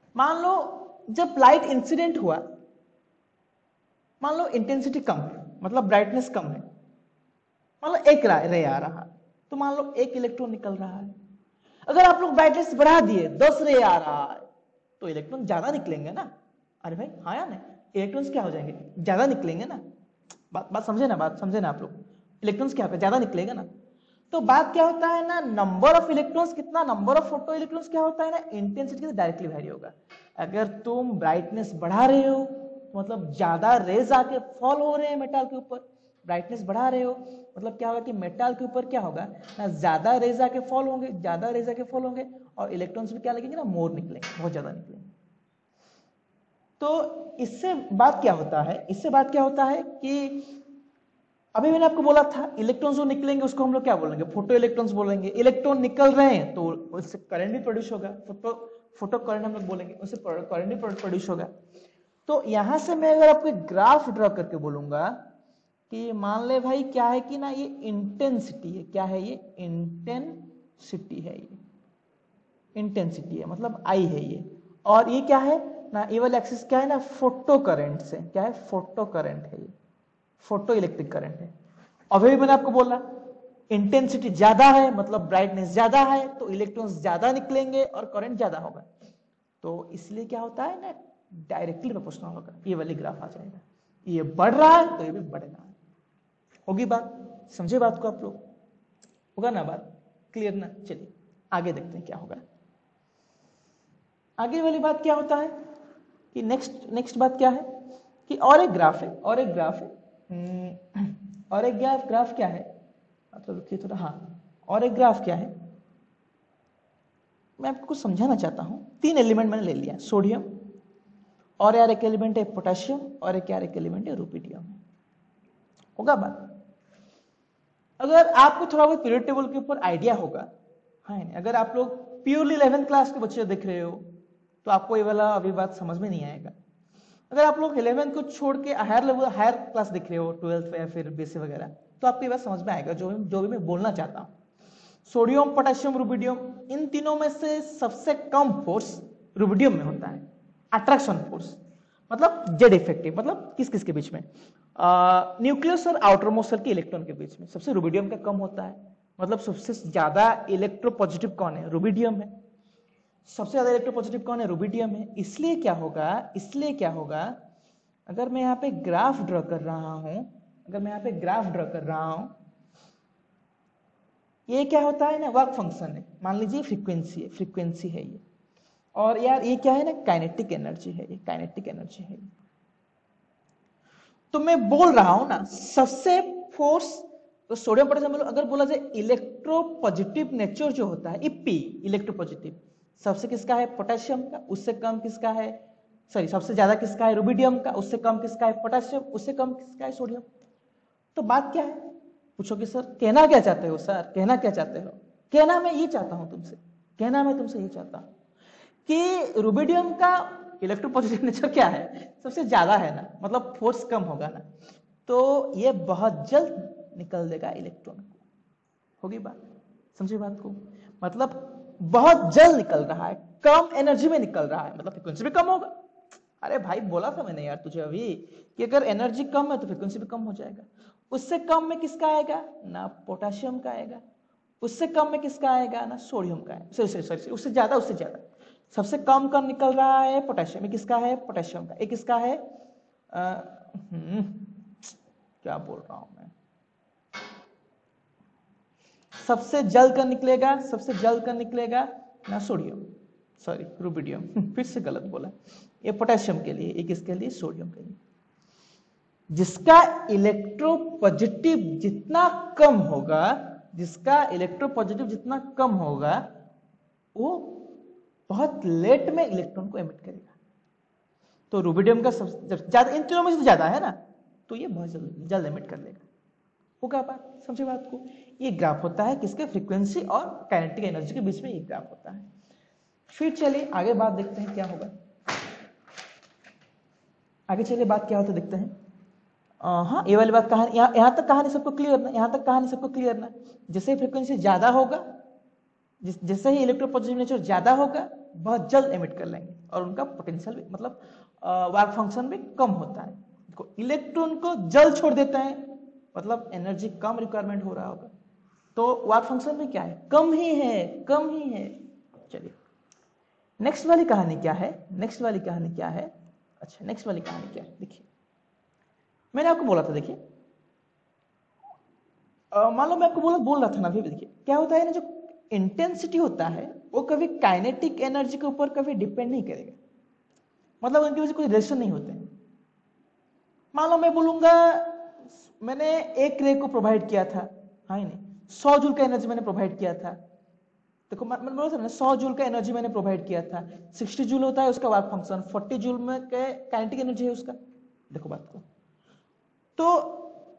मान लो जब लाइट इंसिडेंट हुआ, मान लो इंटेंसिटी कम है, मतलब ब्राइटनेस कम है, मान लो एक रे आ रहा है, तो मान लो एक इलेक्ट्रॉन निकल रहा है। अगर आप लोग ब्राइटनेस बढ़ा दिए, 10 रे आ रहा है, तो इलेक्ट्रॉन ज्यादा निकलेंगे ना। अरे भाई हाँ या नहीं, इलेक्ट्रॉन्स क्या हो जाएंगे, ज्यादा निकलेंगे ना। बात समझे ना, बात समझे ना आप लोग, इलेक्ट्रॉन्स क्या होगा, ज्यादा निकलेगा ना। तो बात क्या होता है ना, नंबर ऑफ इलेक्ट्रॉन्स कितना, नंबर ऑफ फोटो इलेक्ट्रॉन्स क्या होता है ना, इंटेंसिटी से डायरेक्टली वैरी होगा। अगर तुम ब्राइटनेस बढ़ा रहे हो, मतलब ज्यादा रेज आके फॉल हो रहे हैं मेटल के ऊपर, ब्राइटनेस बढ़ा रहे हो, मतलब क्या होगा कि मेटल के ऊपर क्या होगा ना, ज्यादा रेज आके फॉल होंगे, ज्यादा रेज आके फॉल होंगे, और इलेक्ट्रॉन्स भी क्या लगेंगे ना, मोर निकलेंगे, बहुत ज्यादा निकलेंगे। तो इससे बात क्या होता है, इससे बात क्या होता है कि अभी मैंने आपको बोला था इलेक्ट्रॉन्स जो निकलेंगे उसको हम लोग क्या बोलेंगे, फोटो इलेक्ट्रॉन्स बोलेंगे। इलेक्ट्रॉन निकल रहे हैं तो उससे करंट भी प्रोड्यूस होगा, फोटो करंट हम लोग बोलेंगे, उससे करंट भी प्रोड्यूस होगा। तो यहां से मैं अगर आपको ग्राफ ड्रॉ करके बोलूंगा कि मान ले भाई क्या है कि ना, ये इंटेंसिटी है, क्या है ये, इंटेंसिटी है, ये इंटेंसिटी है, मतलब आई है ये, और ये क्या है ना, ये वाला एक्सिस क्या है ना, फोटो करंट से, क्या है, फोटो करंट है, ये फोटो इलेक्ट्रिक करंट है। अभी भी मैंने आपको बोला इंटेंसिटी ज्यादा है, मतलब ब्राइटनेस ज्यादा है, तो इलेक्ट्रॉन्स ज्यादा निकलेंगे और करंट ज्यादा होगा। तो इसलिए क्या होता है ना, डायरेक्टली प्रोपोर्शनल होगा, ये वाली ग्राफ आ जाएगा, ये बढ़ रहा है तो ये भी बढ़ेगा। होगी बात, समझे बात को आप लोग, होगा ना बात, क्लियर ना। चलिए आगे देखते हैं क्या होगा। आगे वाली बात क्या होता है कि नेक्स्ट बात क्या है कि और एक ग्राफ है, और एक ग्राफ है, और एक ग्राफ क्या है, मतलब रुकिए थोड़ा, हाँ, और एक ग्राफ क्या है, मैं आपको कुछ समझाना चाहता हूं। 3 एलिमेंट मैंने ले लिया, सोडियम, और यार एक एलिमेंट है पोटेशियम, और एक यार एक एलिमेंट है रुबिडियम। होगा बात। अगर आपको थोड़ा बहुत पीरियड टेबल के ऊपर आइडिया होगा, हाँ, अगर आप लोग प्योरली 11th क्लास के बच्चे देख रहे हो तो आपको ये वाला अभी बात समझ में नहीं आएगा। अगर आप लोग 11th को छोड़ के हायर लेवल, हायर क्लास देख रहे हो, 12th या फिर बेसिक वगैरह, तो आपको ये बात समझ में आएगा जो भी मैं बोलना चाहता हूं। सोडियम, पोटेशियम, रुबिडियम, इन तीनों में से सबसे कम फोर्स रुबिडियम में होता है, अट्रैक्शन फोर्स, मतलब जेड इफेक्टिव, मतलब किस किस के बीच में, न्यूक्लियस और आउटर मोस्ट शेल के इलेक्ट्रॉन के बीच में सबसे रुबिडियम का कम होता है। मतलब सबसे ज्यादा इलेक्ट्रोपॉजिटिव कौन है, रुबिडियम है। सबसे ज्यादा इलेक्ट्रोपॉजिटिव कौन है, रुबिडियम है। इसलिए क्या होगा, अगर मैं यहाँ पे ग्राफ ड्रॉ कर रहा हूं, ये क्या होता है ना, वर्क फंक्शन है, मान लीजिए फ्रीक्वेंसी है ये, और यार ये क्या है ना, काइनेटिक एनर्जी है, ये काइनेटिक एनर्जी है। तो मैं बोल रहा हूं ना, सबसे फोर्स, तो सोडियम पोटेशियम अगर बोला जाए इलेक्ट्रोपॉजिटिव नेचर जो होता है, ईपी इलेक्ट्रोपॉजिटिव, सबसे किसका है, पोटेशियम का, उससे कम किसका है, सॉरी सबसे ज्यादा किसका है, रुबिडियम का, उससे कम किसका है, पोटेशियम, उससे कम किसका है, सोडियम। तो बात क्या है, पूछोगे सर कहना क्या चाहते हो, सर कहना क्या चाहते हो, कहना मैं ये चाहता हूं तुमसे, कहना मैं तुमसे ये चाहता हूं कि रुबिडियम का इलेक्ट्रोपॉजिटिव नेचर क्या है, सबसे ज्यादा है ना, मतलब फोर्स कम होगा ना, तो ये बहुत जल्द निकल देगा इलेक्ट्रॉन को। होगी बात, समझे बात को, मतलब बहुत जल्द निकल रहा है, कम एनर्जी में निकल रहा है, मतलब फ्रीक्वेंसी भी कम होगा। अरे भाई बोला था मैंने यार तुझे अभी कि अगर एनर्जी कम है तो फ्रीक्वेंसी भी कम हो जाएगा। उससे कम में किसका आएगा ना, पोटेशियम का आएगा। उससे कम में किसका आएगा ना, सोडियम का आएगा। सॉरी उससे ज्यादा सबसे कम का निकल रहा है पोटेशियम, ये किसका है, पोटेशियम का। एक किसका है, क्या बोल रहा हूं मैं, सबसे जल्द का निकलेगा ना सोडियम, सॉरी रुबिडियम फिर से गलत बोला, ये पोटेशियम के लिए, ये किसके लिए, सोडियम के लिए। जिसका इलेक्ट्रोपॉजिटिव जितना कम होगा, वो बहुत लेट में इलेक्ट्रॉन को एमिट करेगा। तो रुबिडियम का सबसे ज्यादा, इन तीनों में से ज्यादा है ना, तो ये बहुत जल्द एमिट कर लेगा। होगा बात, समझे बात को। ये ग्राफ होता है किसके, फ्रीक्वेंसी और काइनेटिक एनर्जी के बीच में ये ग्राफ होता है। फिर चलिए आगे बात देखते हैं क्या होगा, आगे चलिए बात क्या होता है देखते हैं। हाँ ये वाली बात, कहानी यहाँ तक कहानी सबको क्लियर ना, जैसे फ्रीक्वेंसी ज्यादा होगा, जैसे ही इलेक्ट्रोपॉजिटिव नेचर ज्यादा होगा, बहुत जल्द एमिट कर लेंगे और उनका पोटेंशियल भी मतलब वर्क फंक्शन भी कम होता है। इलेक्ट्रॉन को जल्द छोड़ देता है मतलब एनर्जी कम रिक्वायरमेंट हो रहा होगा, तो वर्क फंक्शन में क्या है, कम ही है, कम ही है। चलिए नेक्स्ट वाली कहानी क्या है, नेक्स्ट वाली कहानी क्या है, अच्छा नेक्स्ट वाली कहानी क्या है, देखिए मैंने आपको बोला था, देखिए मान लो मैं आपको बोल रहा था ना अभी, देखिए क्या होता है ना, जो इंटेंसिटी होता है वो कभी काइनेटिक एनर्जी के ऊपर कभी डिपेंड नहीं करेगा, मतलब उनके बीच कोई रिलेशन नहीं होते। मान लो मैं बोलूंगा मैंने एक रे को प्रोवाइड किया था, हाँ नहीं 100 जूल का एनर्जी मैंने प्रोवाइड किया था, देखो मैंने बोला था ना 100 जूल का एनर्जी मैंने प्रोवाइड किया था, 60 जूल होता है उसका वर्क फंक्शन, 40 जूल में काइनेटिक एनर्जी है उसका। देखो बात को, तो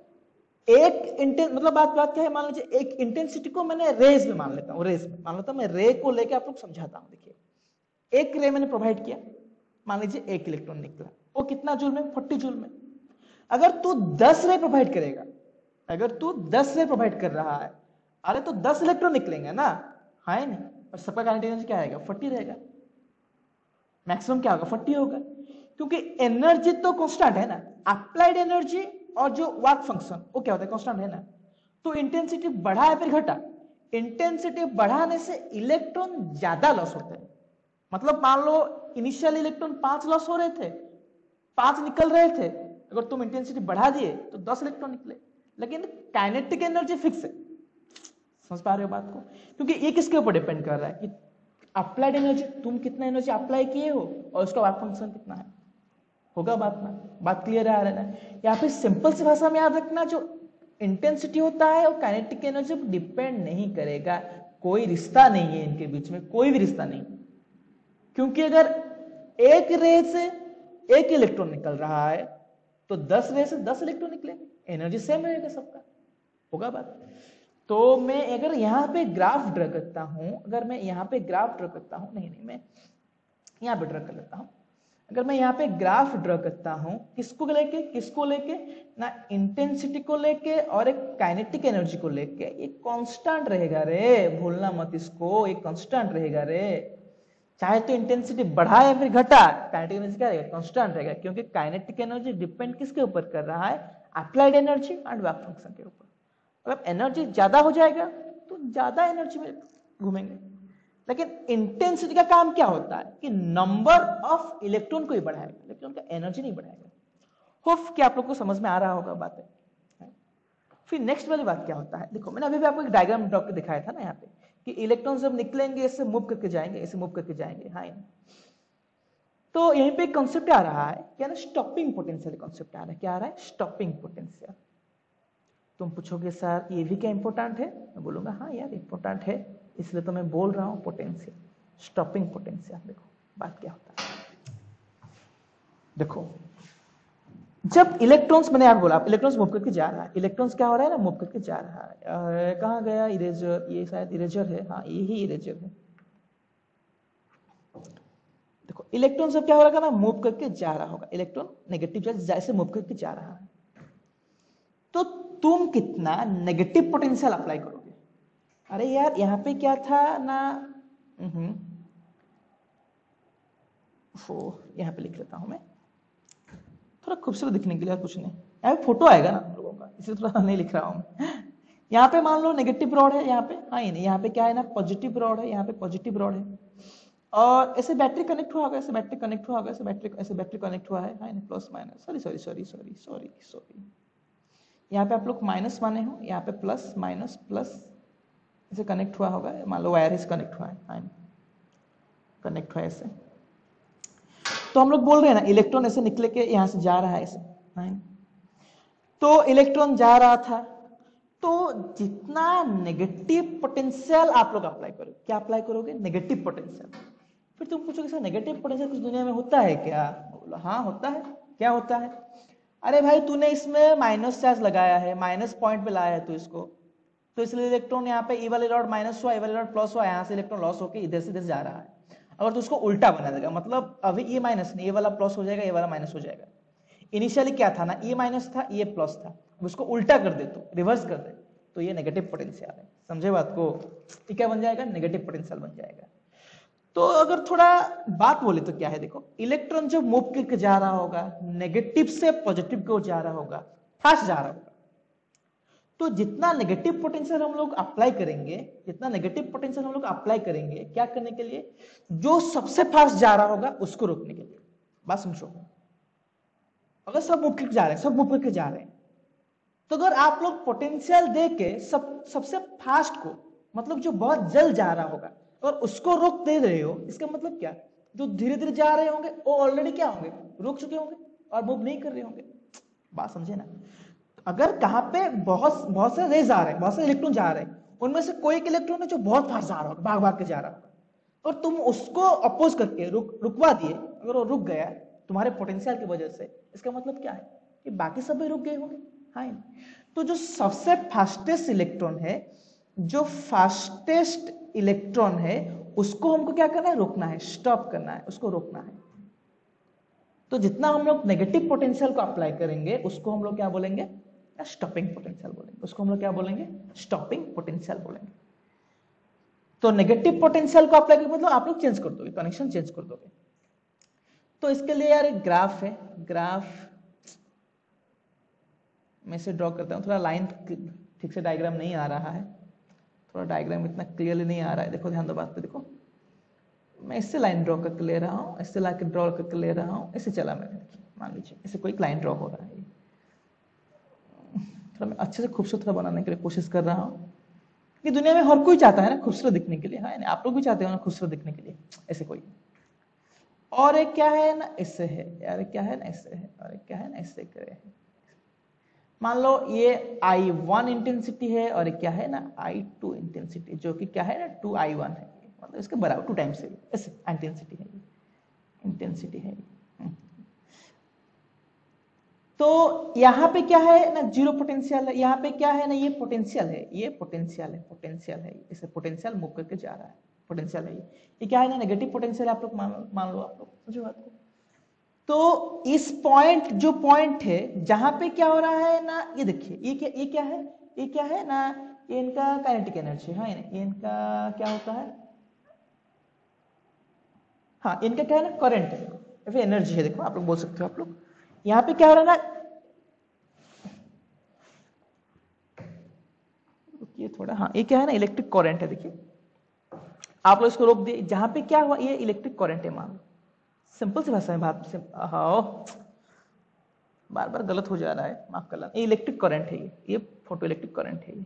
एक मतलब बात क्या है, मान लीजिए एक इंटेंसिटी को मैंने रेज में मान लेता हूं, रेज में मान लेता हूं, मैं रे को लेके आप लोग समझाता हूं। देखिए एक रे मैंने प्रोवाइड किया, मान लीजिए एक इलेक्ट्रॉन निकला, वो कितना जूल में, 40 जूल में। अगर तू 10 रे प्रोवाइड करेगा, अगर तू 10 रे प्रोवाइड कर रहा है, अरे तो 10 इलेक्ट्रॉन निकलेंगे ना, है नहीं, और सबका काइनेटिक एनर्जी क्या आएगा, 40 रहेगा, मैक्सिमम क्या होगा, 40 होगा, क्योंकि एनर्जी तो कांस्टेंट है ना, अप्लाइड एनर्जी और जो वर्क फंक्शन वो क्या होता है, कांस्टेंट है ना। तो इंटेंसिटी बढ़ा या फिर घटा, इंटेंसिटी बढ़ाने से इलेक्ट्रॉन ज्यादा लॉस होते हैं, मतलब मान लो इनिशियल इलेक्ट्रॉन 5 लॉस हो रहे थे, 5 निकल रहे थे, अगर तुम इंटेंसिटी बढ़ा दिए तो 10 इलेक्ट्रॉन निकले, लेकिन काइनेटिक एनर्जी फिक्स है। समझ पा रहे हो बात को, क्योंकि ये किसके ऊपर डिपेंड कर रहा है कि अप्लाइड एनर्जी, तुम कितना एनर्जी अप्लाई किए हो और उसका वर्क फंक्शन कितना है, होगा बात ना, बात क्लियर आ रहा है। या फिर सिंपल सी भाषा में याद रखना, जो इंटेंसिटी होता है वो काइनेटिक एनर्जी पर डिपेंड नहीं करेगा, कोई रिश्ता नहीं है इनके बीच में, कोई भी रिश्ता नहीं, क्योंकि अगर एक रे से एक इलेक्ट्रॉन निकल रहा है तो 10 रे से 10 इलेक्ट्रॉन निकलेंगे, एनर्जी सेम रहेगा सबका, होगा बात। तो मैं अगर यहां पे ग्राफ ड्रा करता हूं, अगर मैं यहां पे ग्राफ ड्रा करता हूं, नहीं मैं यहां पे ड्रा कर लेता हूं, अगर मैं यहाँ पे ग्राफ ड्रा करता हूं, किसको लेके ना, इंटेंसिटी को लेके और एक काइनेटिक एनर्जी को लेके, ये कांस्टेंट रहेगा रे, भूलना मत इसको, ये कांस्टेंट रहेगा रे, चाहे तो इंटेंसिटी बढ़ा या फिर घटा, काइनेटिक एनर्जी क्या रहेगा, कांस्टेंट रहेगा, क्योंकि काइनेटिक एनर्जी डिपेंड किसके ऊपर कर रहा है, applied energy and work function के ऊपर। अगर एनर्जी ज्यादा हो जाएगा तो ज्यादा एनर्जी में घूमेंगे, लेकिन इंटेंसिटी का काम क्या होता है कि नंबर ऑफ इलेक्ट्रॉन को ही बढ़ाएगा, इलेक्ट्रॉन का एनर्जी नहीं बढ़ाएगा। होप कि आप लोग को समझ में आ रहा होगा बातें। फिर नेक्स्ट वाली बात क्या होता है, देखो मैंने अभी भी आपको एक डायग्राम ड्रॉ करके दिखाया था ना यहाँ पे, कि इलेक्ट्रॉन जब निकलेंगे इससे मूव करके जाएंगे, ऐसे मूव करके जाएंगे, हाँ। तो यहीं पे एक कॉन्सेप्ट आ रहा है क्या ना, स्टॉपिंग पोटेंशियल कॉन्सेप्ट आ रहा है, क्या आ रहा है, स्टॉपिंग पोटेंशियल। तुम पूछोगे सर ये भी क्या इंपॉर्टेंट है, मैं बोलूंगा हाँ यार इंपॉर्टेंट है, इसलिए तो मैं बोल रहा हूं पोटेंशियल, स्टॉपिंग पोटेंशियल। देखो बात क्या होता है, देखो जब इलेक्ट्रॉन्स, मैंने आपको बोला इलेक्ट्रॉन्स मूव करके जा रहा है, इलेक्ट्रॉन्स क्या हो रहा है ना, मूव करके जा रहा है, कहां गया इरेजर, ये शायद इरेजर है, हाँ ये ही इरेजर है। देखो इलेक्ट्रॉन सब क्या हो रहा है ना, मूव करके जा रहा होगा, इलेक्ट्रॉन नेगेटिव चार्ज जैसे मूव करके जा रहा है, तो तुम कितना नेगेटिव पोटेंशियल अप्लाई करोगे। अरे यार यहाँ पे क्या था ना, यहाँ पे लिख लेता हूं मैं, थोड़ा खूबसूरत दिखने के लिए, कुछ नहीं, यहाँ पे फोटो आएगा ना हम लोगों का, इसलिए थोड़ा नहीं लिख रहा हूं। यहाँ पे मान लो नेगेटिव रॉड है, यहाँ पे हाँ ही नहीं, यहाँ पे क्या है ना, पॉजिटिव रॉड है, यहाँ पे पॉजिटिव रॉड है, और ऐसे बैटरी कनेक्ट हुआ होगा, ऐसे बैटरी कनेक्ट हुआ होगा, ऐसे बैटरी कनेक्ट हुआ है, हाँ नहीं, प्लस माइनस, सॉरी, यहाँ पे आप लोग माइनस माने हो, यहाँ पे प्लस माइनस प्लस ऐसे कनेक्ट हुआ होगा, मान लो वायर इस कनेक्ट हुआ है, कनेक्ट हुआ है ऐसे, तो हम लोग बोल रहे हैं ना इलेक्ट्रॉन ऐसे निकले के यहाँ से जा रहा है ऐसे, तो इलेक्ट्रॉन जा रहा था, तो जितना नेगेटिव पोटेंशियल आप लोग अप्लाई करोगे, क्या अप्लाई करोगे, नेगेटिव पोटेंशियल। फिर तुम पूछोगे सर नेगेटिव पोटेंशियल कुछ दुनिया में होता है क्या, बोला हाँ होता है, क्या होता है, अरे भाई तूने इसमें माइनस चार्ज लगाया है, माइनस पॉइंट पे लाया है तू इसको, तो इसलिए इलेक्ट्रॉन यहाँ पे ई वाले रॉड माइनस हुआ, ई वाले रॉड प्लस हुआ, यहाँ से इलेक्ट्रॉन लॉस होकर इधर से इधर जा रहा है। अगर तू उसको उल्टा बना देगा, मतलब अभी ये माइनस नहीं, ये वाला प्लस हो जाएगा, ये वाला माइनस हो जाएगा, इनिशियली क्या था ना, ये माइनस था, ये प्लस था, उसको उल्टा कर दे, तो रिवर्स कर दे, तो ये नेगेटिव पोटेंशियल है, समझे बात को, ये क्या बन जाएगा, नेगेटिव पोटेंशियल बन जाएगा। तो अगर थोड़ा बात बोले तो क्या है, देखो इलेक्ट्रॉन जब मूव करके जा रहा होगा, नेगेटिव से पॉजिटिव को जा रहा होगा, फास्ट जा रहा होगा, तो जितना नेगेटिव पोटेंशियल हम लोग अप्लाई करेंगे, जितना नेगेटिव पोटेंशियल हम लोग अप्लाई करेंगे, क्या करने के लिए, जो सबसे फास्ट जा रहा होगा उसको रोकने के लिए। बात समझो, अगर सब मूव करके जा रहे हैं, सब मूव करके जा रहे हैं, तो अगर आप लोग पोटेंशियल दे के सबसे फास्ट को, मतलब जो बहुत जल्द जा रहा होगा, और उसको रोक दे रहे हो, इसका मतलब क्या, जो धीरे धीरे जा रहे होंगे वो ऑलरेडी क्या होंगे, रुक चुके होंगे और मूव नहीं कर रहे होंगे। बात समझे ना। अगर कहां पे बहुत से रेज आ रहे हैं, बहुत से इलेक्ट्रॉन जा रहे हैं, उनमें से कोई एक इलेक्ट्रॉन है जो बहुत फास्ट जा रहा होगा, भाग भाग के जा रहा होगा, और तुम उसको अपोज करके रुकवा दिए, अगर वो रुक गया तुम्हारे पोटेंशियल की वजह से, इसका मतलब क्या है कि बाकी सब भी रुक गए होंगे। हाँ, तो जो सबसे फास्टेस्ट इलेक्ट्रॉन है, जो फास्टेस्ट इलेक्ट्रॉन है, उसको हमको क्या करना है, रोकना है, स्टॉप करना है, उसको रोकना है। तो जितना हम लोग नेगेटिव पोटेंशियल को अप्लाई करेंगे, उसको हम लोग क्या बोलेंगे, स्टॉपिंग पोटेंशियल बोलेंगे, उसको हम लोग क्या बोलेंगे, स्टॉपिंग पोटेंशियल बोलेंगे। तो नेगेटिव पोटेंशियल को अप्लाई करके मतलब आप लोग चेंज कर दोगे, कनेक्शन चेंज कर दोगे। तो इसके लिए यार एक ग्राफ है, ग्राफ मैं इसे ड्रॉ करता हूं, थोड़ा लाइन ठीक से डायग्राम नहीं आ रहा है, थोड़ा डायग्राम इतना क्लियरली नहीं आ रहा है। देखो ध्यान दो बात पे, देखो मैं इससे लाइन ड्रॉ करके ले रहा हूँ, इससे ला ड्रॉ करके ले रहा हूँ, इससे चला मैंने, मान लीजिए इससे कोई लाइन ड्रॉ हो रहा है, थोड़ा मैं अच्छे से खूबसूरत बनाने के लिए कोशिश कर रहा हूँ, कि दुनिया में हर कोई चाहता है ना खूबसूरत दिखने के लिए, हाँ आप लोग भी चाहते हो ना खूबसूरत दिखने के लिए, ऐसे कोई। और एक क्या है ना, इससे है यार, क्या है ना इससे है, और एक क्या है ना इससे करे है। मान लो ये I1 इंटेंसिटी है और क्या है ना I2 इंटेंसिटी, जो कि क्या है ना 2I1 है, मतलब इसके बराबर 2 टाइम्स है, ऐसे इंटेंसिटी है, इंटेंसिटी है। तो यहाँ पे क्या है ना, जीरो पोटेंशियल है, यहाँ पे क्या है ना, ये पोटेंशियल है, ये पोटेंशियल है, पोटेंशियल है, इसे पोटेंशियल मूव करके जा रहा है, पोटेंशियल है ये क्या है ना, नेगेटिव पोटेंशियल आप लोग मान लो, आप लोग समझो बात को। तो इस पॉइंट, जो पॉइंट है जहां पे क्या हो रहा है ना, ये देखिए ये क्या है, ये क्या है ना, ये इनका काइनेटिक एनर्जी, हाँ ये इनका क्या होता है, हाँ इनका क्या है ना, करंट है या फिर एनर्जी है, देखो आप लोग बोल सकते हो, आप लोग यहाँ पे क्या हो रहा है ना, ये थोड़ा, हाँ ये क्या है ना, इलेक्ट्रिक करंट है, देखिए आप लोग इसको रोक दिए, जहां पे क्या हुआ, ये इलेक्ट्रिक करंट है, मान लो सिंपल सी भाषा में बात से, हाँ बार बार गलत हो जा रहा है, माफ करना, ये इलेक्ट्रिक करंट है, ये फोटो इलेक्ट्रिक करंट है। ये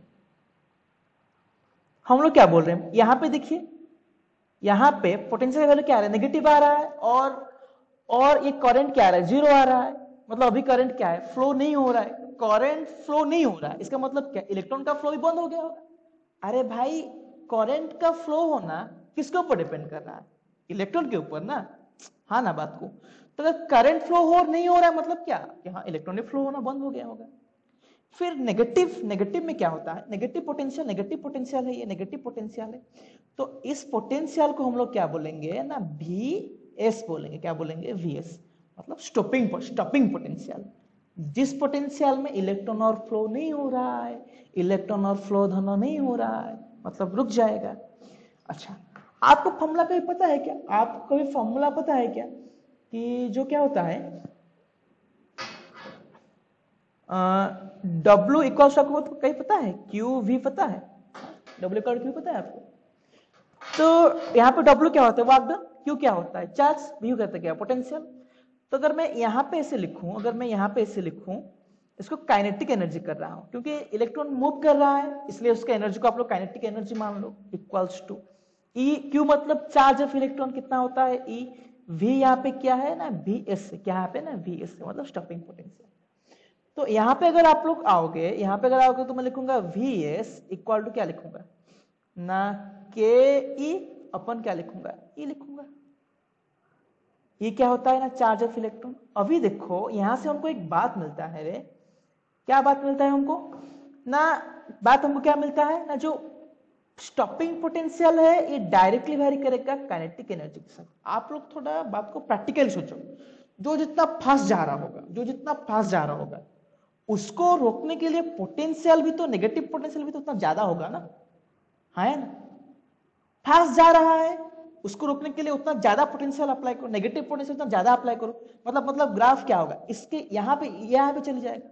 हम लोग क्या बोल रहे हैं, यहाँ पे देखिए, यहाँ पे पोटेंशियल वैल्यू क्या आ रहा है, नेगेटिव आ रहा है, और ये करंट क्या आ रहा है, जीरो आ रहा है, मतलब अभी करंट क्या है, फ्लो नहीं हो रहा है, करंट फ्लो नहीं हो रहा है, इसका मतलब क्या, इलेक्ट्रॉन का फ्लो भी बंद हो गया होगा। अरे भाई करंट का फ्लो होना किसके ऊपर डिपेंड कर रहा है, इलेक्ट्रॉन के ऊपर ना, हाँ ना बात को। तो अगर करंट फ्लो हो नहीं हो रहा है, मतलब क्या कि हाँ इलेक्ट्रॉनिक फ्लो होना बंद हो गया होगा। फिर नेगेटिव में क्या होता है, नेगेटिव पोटेंशियल है, ये नेगेटिव पोटेंशियल है, तो इस पोटेंशियल को हम लोग क्या बोलेंगे ना, VS बोलेंगे, क्या बोलेंगे, VS, मतलब स्टॉपिंग पोटेंशियल। जिस पोटेंशियल में इलेक्ट्रॉन और फ्लो नहीं हो रहा है, इलेक्ट्रॉन और फ्लो दोनों नहीं हो रहा है, मतलब रुक जाएगा। अच्छा, आपको फॉर्मूला कभी पता है क्या, आपको कभी फॉर्मूला पता है क्या, कि जो क्या होता है W इक्वल्स आपको कहीं पता है, QV पता है, W इक्वल Q पता है आपको। तो यहाँ पे W क्या होता है, वर्क डन, Q क्या होता है, चार्ज, V कहते हैं क्या, पोटेंशियल। तो अगर मैं यहाँ पे ऐसे लिखूं, अगर मैं यहाँ पे ऐसे लिखूं, इसको काइनेटिक एनर्जी कर रहा हूं, क्योंकि इलेक्ट्रॉन मूव कर रहा है, इसलिए उसका एनर्जी को आप लोग काइनेटिक एनर्जी मान लो, इक्वल्स टू E, Q मतलब चार्ज ऑफ इलेक्ट्रॉन कितना होता है, E, V यहाँ पे क्या है ना, VS, क्या यहाँ पे ना VS, मतलब स्टॉपिंग पोटेंशियल। तो यहाँ पे अगर आप लोग आओगे, यहाँ पे अगर आओगे तो मैं लिखूंगा VS इक्वल टू क्या लिखूंगा ना, KE अपन क्या लिखूंगा, E लिखूंगा। ये क्या होता है ना, चार्ज ऑफ इलेक्ट्रॉन। अभी देखो यहां से हमको एक बात मिलता है रे, क्या बात मिलता है हमको ना, बात हमको क्या मिलता है ना, जो स्टॉपिंग पोटेंशियल है ये डायरेक्टली वेरी करेगा काइनेटिक एनर्जी के साथ। आप लोग थोड़ा बात को प्रैक्टिकली सोचो, जो जितना फास्ट जा रहा होगा, जो जितना फास्ट जा रहा होगा, उसको रोकने के लिए पोटेंशियल भी तो, नेगेटिव पोटेंशियल भी तो उतना ज्यादा होगा ना, है ना। फास्ट जा रहा है उसको रोकने के लिए उतना ज्यादा पोटेंशियल अप्लाई करो, नेगेटिव पोटेंशियल उतना ज्यादा अप्लाई करो, मतलब ग्राफ क्या होगा, इसके यहां पे चली जाएगा।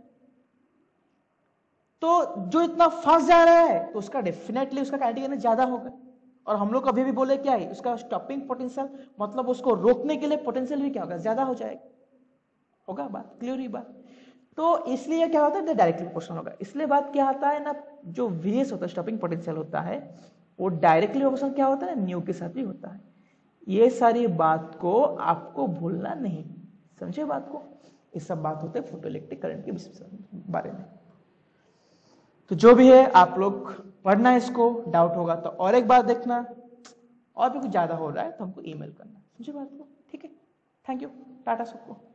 तो जो इतना फास्ट जा रहा है तो उसका डेफिनेटली उसका काइनेटिक एनर्जी ज्यादा होगा। और हम लोग अभी भी बोले क्या है, उसका स्टॉपिंग पोटेंशियल मतलब उसको रोकने के लिए पोटेंशियल भी क्या होगा, ज्यादा हो जाएगा। होगा बात क्लियर ही बात। तो इसलिए क्या होता है, डायरेक्टली प्रोपोर्शनल होगा। इसलिए बात क्या आता है ना, जो वीएस होता है स्टॉपिंग पोटेंशियल होता है वो डायरेक्टली प्रोपोर्शनल क्या होता है ना, न्यू के साथ भी होता है। ये सारी बात को आपको भूलना नहीं, समझे बात को। ये सब बात होते हैं फोटोइलेक्ट्रिक करंट के बारे में। तो जो भी है आप लोग पढ़ना, इसको डाउट होगा तो और एक बार देखना, और भी कुछ ज्यादा हो रहा है तो हमको ईमेल करना, समझे बात को। ठीक है, थैंक यू, टाटा सबको।